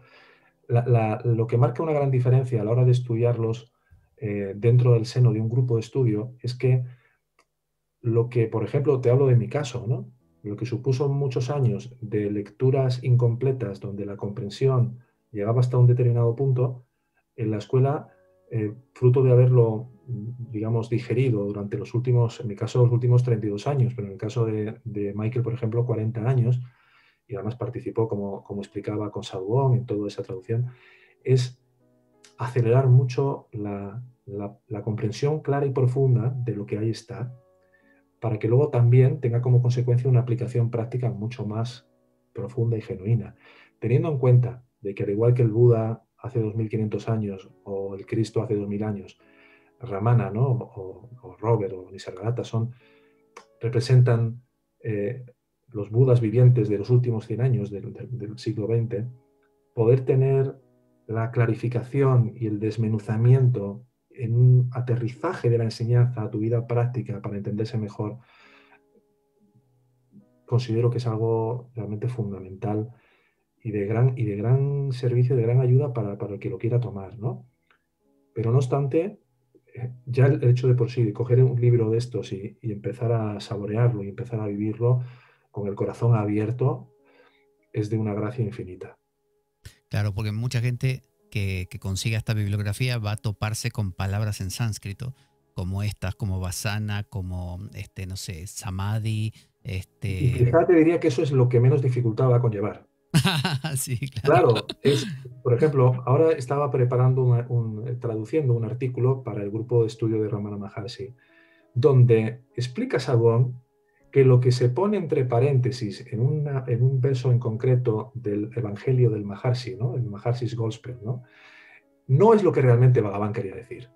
Lo que marca una gran diferencia a la hora de estudiarlos dentro del seno de un grupo de estudio es que lo que, por ejemplo, te hablo de mi caso, ¿no? Lo que supuso muchos años de lecturas incompletas donde la comprensión llegaba hasta un determinado punto, en la escuela, fruto de haberlo, digamos, digerido durante los últimos, en mi caso, los últimos 32 años, pero en el caso de Michael, por ejemplo, 40 años, y además participó, como explicaba, con Sadhuam en toda esa traducción, es acelerar mucho la comprensión clara y profunda de lo que ahí está, para que luego también tenga como consecuencia una aplicación práctica mucho más profunda y genuina, teniendo en cuenta de que al igual que el Buda hace 2500 años o el Cristo hace 2000 años, Ramana, ¿no? o Robert o Nisargadatta representan los Budas vivientes de los últimos 100 años del siglo XX, poder tener la clarificación y el desmenuzamiento en un aterrizaje de la enseñanza a tu vida práctica para entenderse mejor, considero que es algo realmente fundamental y de gran servicio, de gran ayuda para el que lo quiera tomar, ¿no? Pero no obstante, ya el hecho de por sí de coger un libro de estos y empezar a saborearlo y empezar a vivirlo con el corazón abierto es de una gracia infinita. Claro, porque mucha gente que consiga esta bibliografía va a toparse con palabras en sánscrito, como estas, como vasana, como, no sé, samadhi. Y quizá te diría que eso es lo que menos dificultad va a conllevar. Sí, claro. Claro, por ejemplo, ahora estaba preparando traduciendo un artículo para el grupo de estudio de Ramana Maharshi, donde explica Sadhuam que lo que se pone entre paréntesis en un verso en concreto del Evangelio del Maharshi, ¿no? El Maharshi's Gospel, no es lo que realmente Bhagavan quería decir.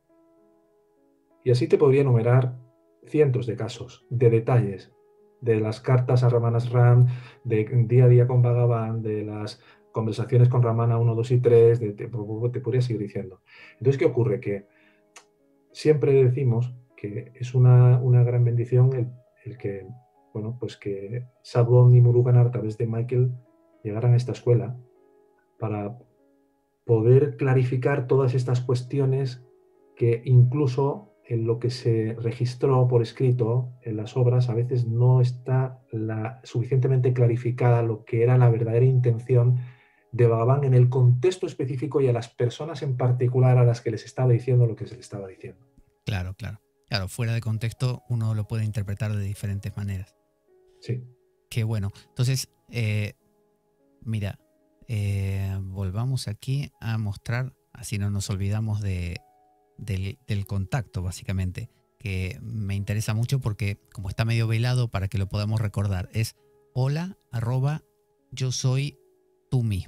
Y así te podría enumerar cientos de casos, de detalles, de las cartas a Ramanas Ram, de día a día con Bhagavan, de las conversaciones con Ramana 1, 2 y 3, te podría seguir diciendo. Entonces, ¿qué ocurre? Que siempre decimos que es una gran bendición el que, bueno, pues que Sadhuam y Muruganar a través de Michael llegaran a esta escuela para poder clarificar todas estas cuestiones que incluso en lo que se registró por escrito en las obras a veces no está suficientemente clarificada lo que era la verdadera intención de Bhagavan en el contexto específico y a las personas en particular a las que les estaba diciendo lo que se les estaba diciendo. Claro, claro. Claro, fuera de contexto uno lo puede interpretar de diferentes maneras. Sí. Qué bueno. Entonces, mira, volvamos aquí a mostrar, así no nos olvidamos del contacto, básicamente, que me interesa mucho porque como está medio velado, para que lo podamos recordar, es hola @ yo soy tú mismo.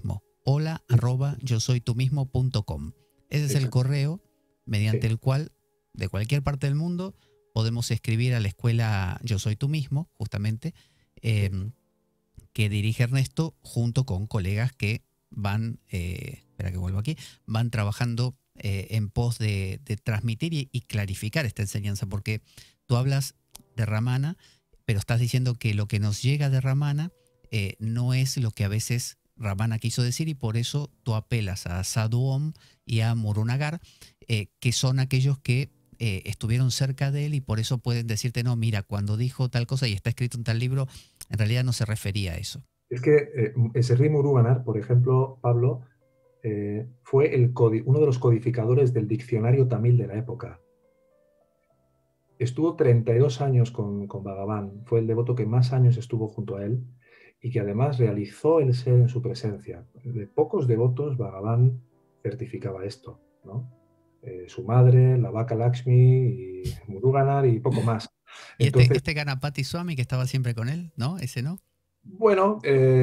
hola@yosoytumismo.com. Ese es el Exacto. correo mediante Sí. el cual de cualquier parte del mundo podemos escribir a la escuela Yo Soy Tú Mismo, justamente, Sí. que dirige Ernesto junto con colegas que van, espera que vuelvo aquí, van trabajando en pos de transmitir y clarificar esta enseñanza, porque tú hablas de Ramana, pero estás diciendo que lo que nos llega de Ramana no es lo que a veces Ramana quiso decir, y por eso tú apelas a Sadhu Om y a Murunagar, que son aquellos que estuvieron cerca de él y por eso pueden decirte, no, mira, cuando dijo tal cosa y está escrito en tal libro, en realidad no se refería a eso. Es que Sri Muruganar, por ejemplo, Pablo, fue uno de los codificadores del diccionario tamil de la época. Estuvo 32 años con Bhagavan, fue el devoto que más años estuvo junto a él y que además realizó el ser en su presencia. De pocos devotos, Bhagavan certificaba esto, ¿no? Su madre, la vaca Lakshmi y Muruganar y poco más. Y Entonces, este Ganapati Swami que estaba siempre con él, ¿no? Ese no. bueno,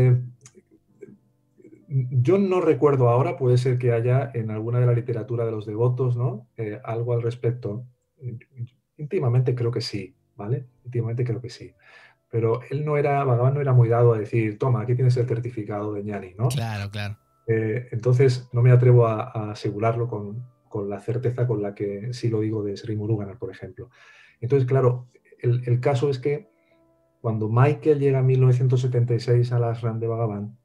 yo no recuerdo ahora, puede ser que haya en alguna de la literatura de los devotos, ¿no? Algo al respecto. Íntimamente creo que sí, ¿vale? Íntimamente creo que sí. Pero él no era, Bhagavan no era muy dado a decir, toma, aquí tienes el certificado de ñani, ¿no? Claro, claro. Entonces no me atrevo a asegurarlo con la certeza con la que sí lo digo de Sri Muruganar, por ejemplo. Entonces, claro, el caso es que cuando Michael llega en 1976 al ashram de Bhagavan,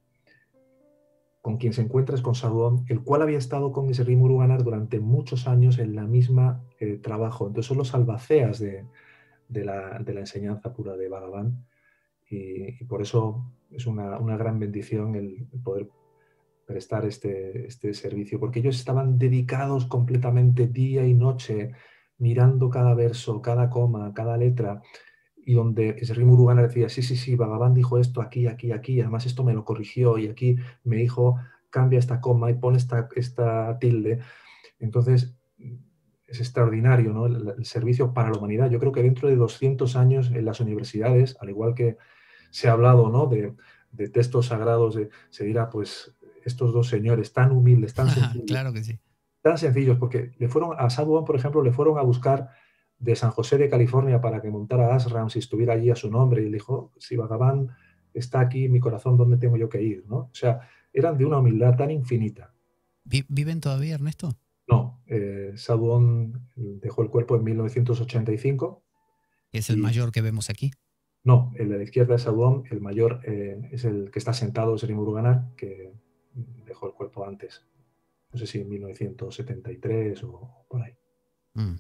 con quien se encuentra es con Sadhuam, el cual había estado con Sri Muruganar durante muchos años en la misma trabajo. Entonces son los albaceas de la enseñanza pura de Bhagavan y por eso es una gran bendición el poder prestar este servicio, porque ellos estaban dedicados completamente día y noche, mirando cada verso, cada coma, cada letra, y donde Sri Muruganar decía, sí, sí, sí, Bhagavan dijo esto aquí, aquí, aquí, además esto me lo corrigió, y aquí me dijo, cambia esta coma y pon esta tilde. Entonces, es extraordinario, ¿no? El servicio para la humanidad. Yo creo que dentro de 200 años en las universidades, al igual que se ha hablado, ¿no? de textos sagrados, se dirá, pues, estos dos señores tan humildes, Claro que sí. tan sencillos, porque le fueron a Sadhuam, por ejemplo, le fueron a buscar de San José de California para que montara ashram, si estuviera allí a su nombre, y él dijo, si Bhagavan está aquí en mi corazón, ¿dónde tengo yo que ir? ¿No? O sea, eran de una humildad tan infinita. ¿Viven todavía, Ernesto? No, Sadhuam dejó el cuerpo en 1985 Es el y mayor que vemos aquí. no, el de la izquierda es Sadhuam, el mayor es el que está sentado, es Sri Muruganar, que dejó el cuerpo antes, no sé si en 1973 o por ahí. Mm,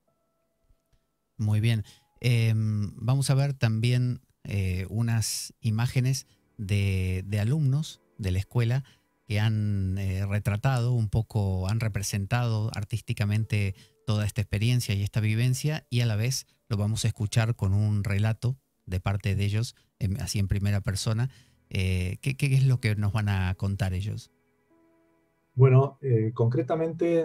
muy bien. Vamos a ver también unas imágenes de alumnos de la escuela que han retratado un poco, han representado artísticamente toda esta experiencia y esta vivencia, y a la vez lo vamos a escuchar con un relato de parte de ellos, así en primera persona. ¿Qué es lo que nos van a contar ellos? Bueno, concretamente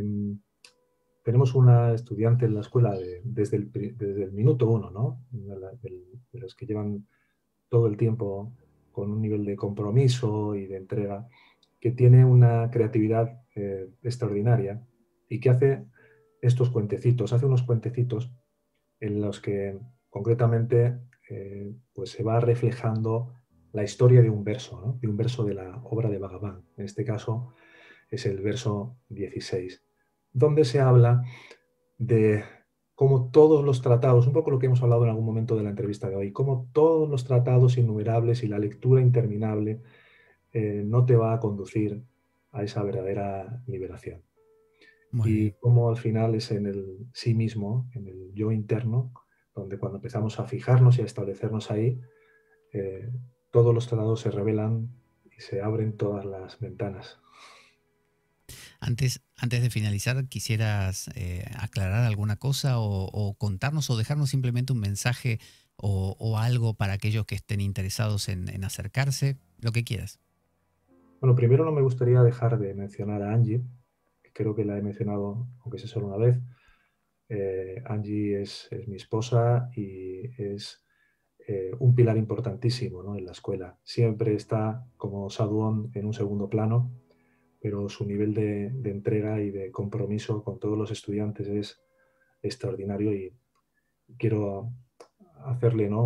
tenemos una estudiante en la escuela desde el minuto uno, ¿no? De los que llevan todo el tiempo con un nivel de compromiso y de entrega, que tiene una creatividad extraordinaria y que hace estos cuentecitos, hace unos cuentecitos en los que concretamente pues se va reflejando la historia de un verso, ¿no? De un verso de la obra de Bhagavan. En este caso es el verso 16, donde se habla de cómo todos los tratados, un poco lo que hemos hablado en algún momento de la entrevista de hoy, cómo todos los tratados innumerables y la lectura interminable no te va a conducir a esa verdadera liberación. Muy Y bien. cómo al final es en el sí mismo, en el yo interno, donde cuando empezamos a fijarnos y a establecernos ahí, eh, todos los tratados se revelan y se abren todas las ventanas. Antes de finalizar, ¿quisieras aclarar alguna cosa o contarnos o dejarnos simplemente un mensaje o algo para aquellos que estén interesados en acercarse? Lo que quieras. Bueno, primero no me gustaría dejar de mencionar a Angie, que creo que la he mencionado, aunque sea solo una vez. Angie es mi esposa y es un pilar importantísimo, ¿no?, en la escuela. Siempre está como Sadhuon en un segundo plano, pero su nivel de entrega y de compromiso con todos los estudiantes es extraordinario y quiero hacerle, ¿no?,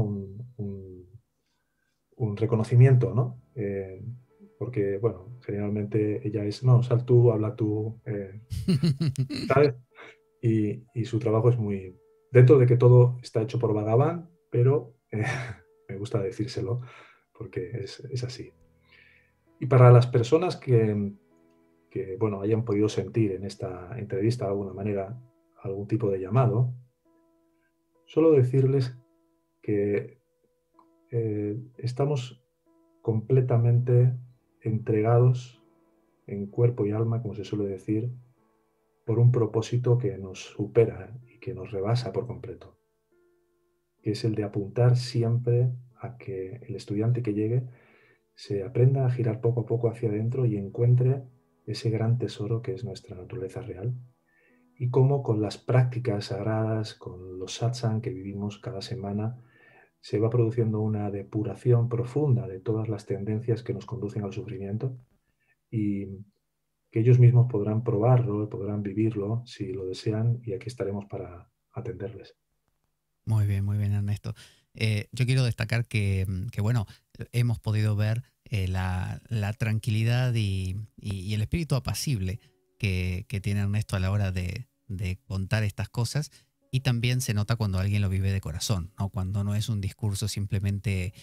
un reconocimiento, ¿no? Porque, bueno, generalmente ella es, no, sal tú, habla tú, ¿sabes? Y su trabajo es muy... Dentro de que todo está hecho por Bhagavan, pero me gusta decírselo porque es así. Y para las personas que, bueno, hayan podido sentir en esta entrevista de alguna manera algún tipo de llamado, solo decirles que estamos completamente entregados en cuerpo y alma, como se suele decir, por un propósito que nos supera y que nos rebasa por completo, que es el de apuntar siempre a que el estudiante que llegue se aprenda a girar poco a poco hacia adentro y encuentre ese gran tesoro que es nuestra naturaleza real, y cómo con las prácticas sagradas, con los satsang que vivimos cada semana, se va produciendo una depuración profunda de todas las tendencias que nos conducen al sufrimiento, y que ellos mismos podrán probarlo, podrán vivirlo si lo desean, y aquí estaremos para atenderles. Muy bien, Ernesto. Yo quiero destacar que, bueno, hemos podido ver la tranquilidad y el espíritu apacible que tiene Ernesto a la hora de contar estas cosas, y también se nota cuando alguien lo vive de corazón, ¿no? Cuando no es un discurso simplemente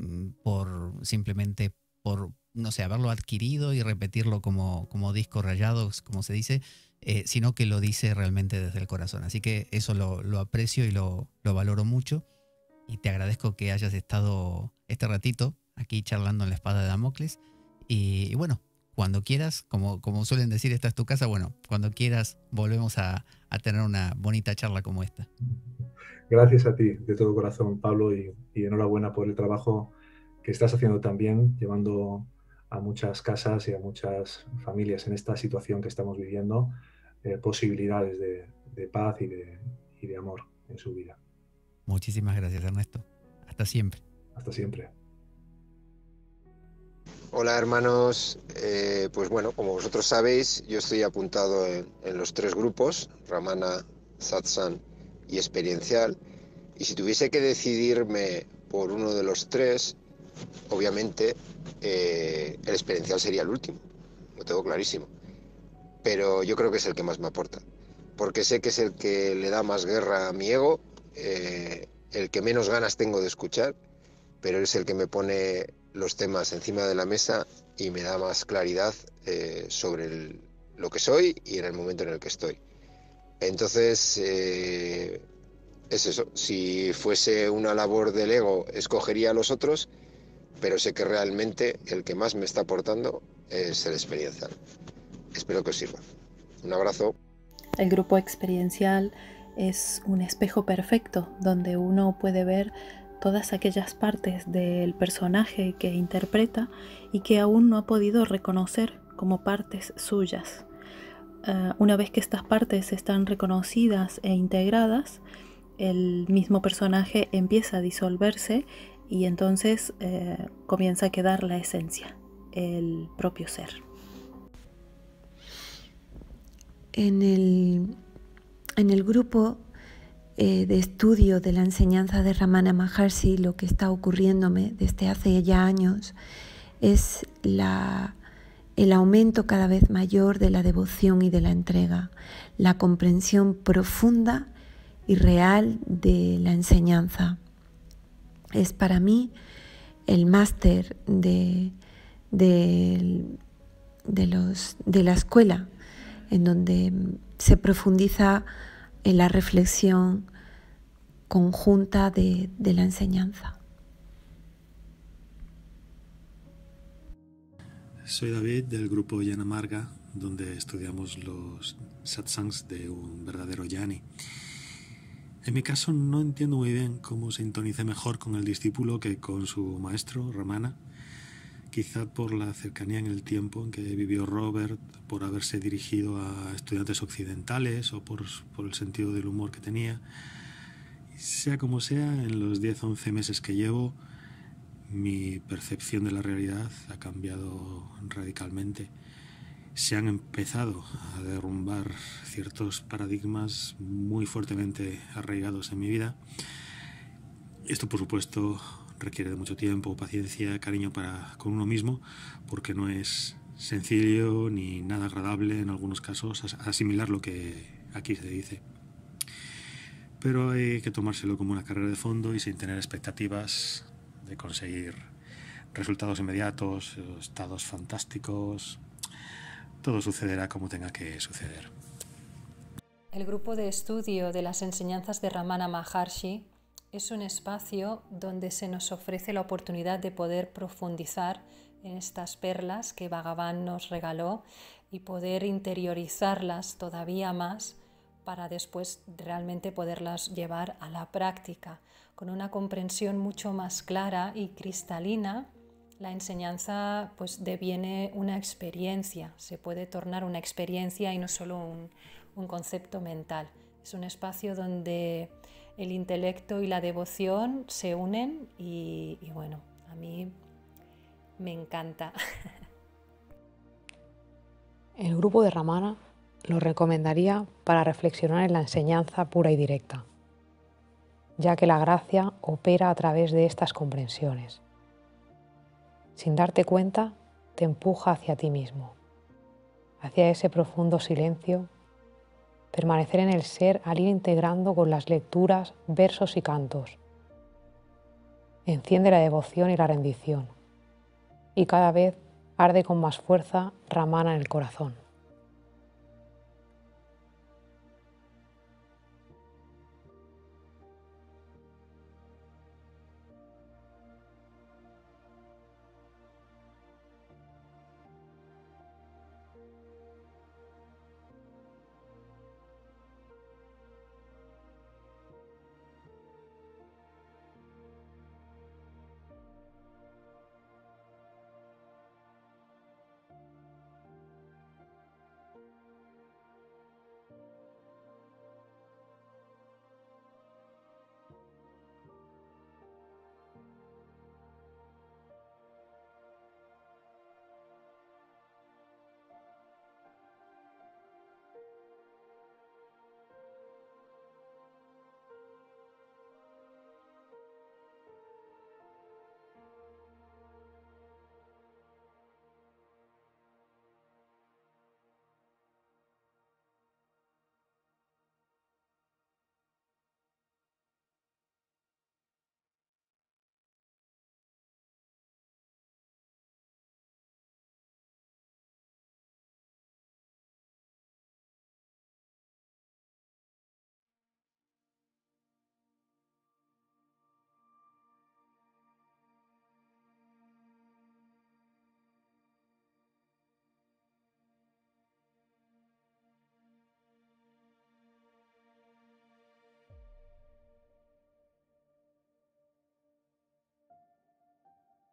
por, no sé, haberlo adquirido y repetirlo como disco rayado, como se dice, sino que lo dice realmente desde el corazón. Así que eso lo aprecio y lo valoro mucho, y te agradezco que hayas estado este ratito aquí charlando en la espada de Damocles. Y bueno, cuando quieras, como suelen decir, esta es tu casa, bueno, cuando quieras volvemos a tener una bonita charla como esta. Gracias a ti, de todo corazón, Pablo, y enhorabuena por el trabajo que estás haciendo también, llevando a muchas casas y a muchas familias en esta situación que estamos viviendo posibilidades de paz y de amor en su vida. Muchísimas gracias, Ernesto. Hasta siempre. Hasta siempre. Hola hermanos, pues bueno, como vosotros sabéis, yo estoy apuntado en los 3 grupos, Ramana, Satsang y Experiencial, y si tuviese que decidirme por uno de los 3, obviamente el Experiencial sería el último, lo tengo clarísimo, pero yo creo que es el que más me aporta, porque sé que es el que le da más guerra a mi ego, el que menos ganas tengo de escuchar, pero es el que me pone los temas encima de la mesa y me da más claridad sobre lo que soy y en el momento en el que estoy. Entonces, es eso. Si fuese una labor del ego, escogería a los otros, pero sé que realmente el que más me está aportando es el experiencial. Espero que os sirva. Un abrazo. El grupo experiencial es un espejo perfecto donde uno puede ver todas aquellas partes del personaje que interpreta y que aún no ha podido reconocer como partes suyas. Una vez que estas partes están reconocidas e integradas, el mismo personaje empieza a disolverse y entonces comienza a quedar la esencia, el propio ser. En el grupo de estudio de la enseñanza de Ramana Maharshi, lo que está ocurriéndome desde hace ya años es el aumento cada vez mayor de la devoción y de la entrega, la comprensión profunda y real de la enseñanza. Es para mí el máster de la escuela, en donde se profundiza en la reflexión conjunta de la enseñanza. Soy David del grupo Yana Marga, donde estudiamos los satsangs de un verdadero yani. En mi caso no entiendo muy bien cómo sintonice mejor con el discípulo que con su maestro, Ramana. Quizá por la cercanía en el tiempo en que vivió Robert, por haberse dirigido a estudiantes occidentales o por el sentido del humor que tenía. Sea como sea, en los 10-11 meses que llevo, mi percepción de la realidad ha cambiado radicalmente. Se han empezado a derrumbar ciertos paradigmas muy fuertemente arraigados en mi vida. Esto, por supuesto, requiere de mucho tiempo, paciencia, cariño con uno mismo, porque no es sencillo ni nada agradable en algunos casos asimilar lo que aquí se dice. Pero hay que tomárselo como una carrera de fondo y sin tener expectativas de conseguir resultados inmediatos, estados fantásticos. Todo sucederá como tenga que suceder. El grupo de estudio de las enseñanzas de Ramana Maharshi es un espacio donde se nos ofrece la oportunidad de poder profundizar en estas perlas que Bhagavan nos regaló y poder interiorizarlas todavía más para después realmente poderlas llevar a la práctica. Con una comprensión mucho más clara y cristalina, la enseñanza pues deviene una experiencia, se puede tornar una experiencia y no solo un concepto mental. Es un espacio donde el intelecto y la devoción se unen y bueno, a mí me encanta. El grupo de Ramana lo recomendaría para reflexionar en la enseñanza pura y directa, ya que la gracia opera a través de estas comprensiones. Sin darte cuenta, te empuja hacia ti mismo, hacia ese profundo silencio, permanecer en el ser al ir integrando con las lecturas, versos y cantos. Enciende la devoción y la rendición, y cada vez arde con más fuerza Ramana en el corazón.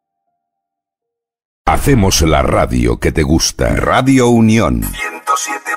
Hacemos la radio que te gusta. Radio Unión 107.4.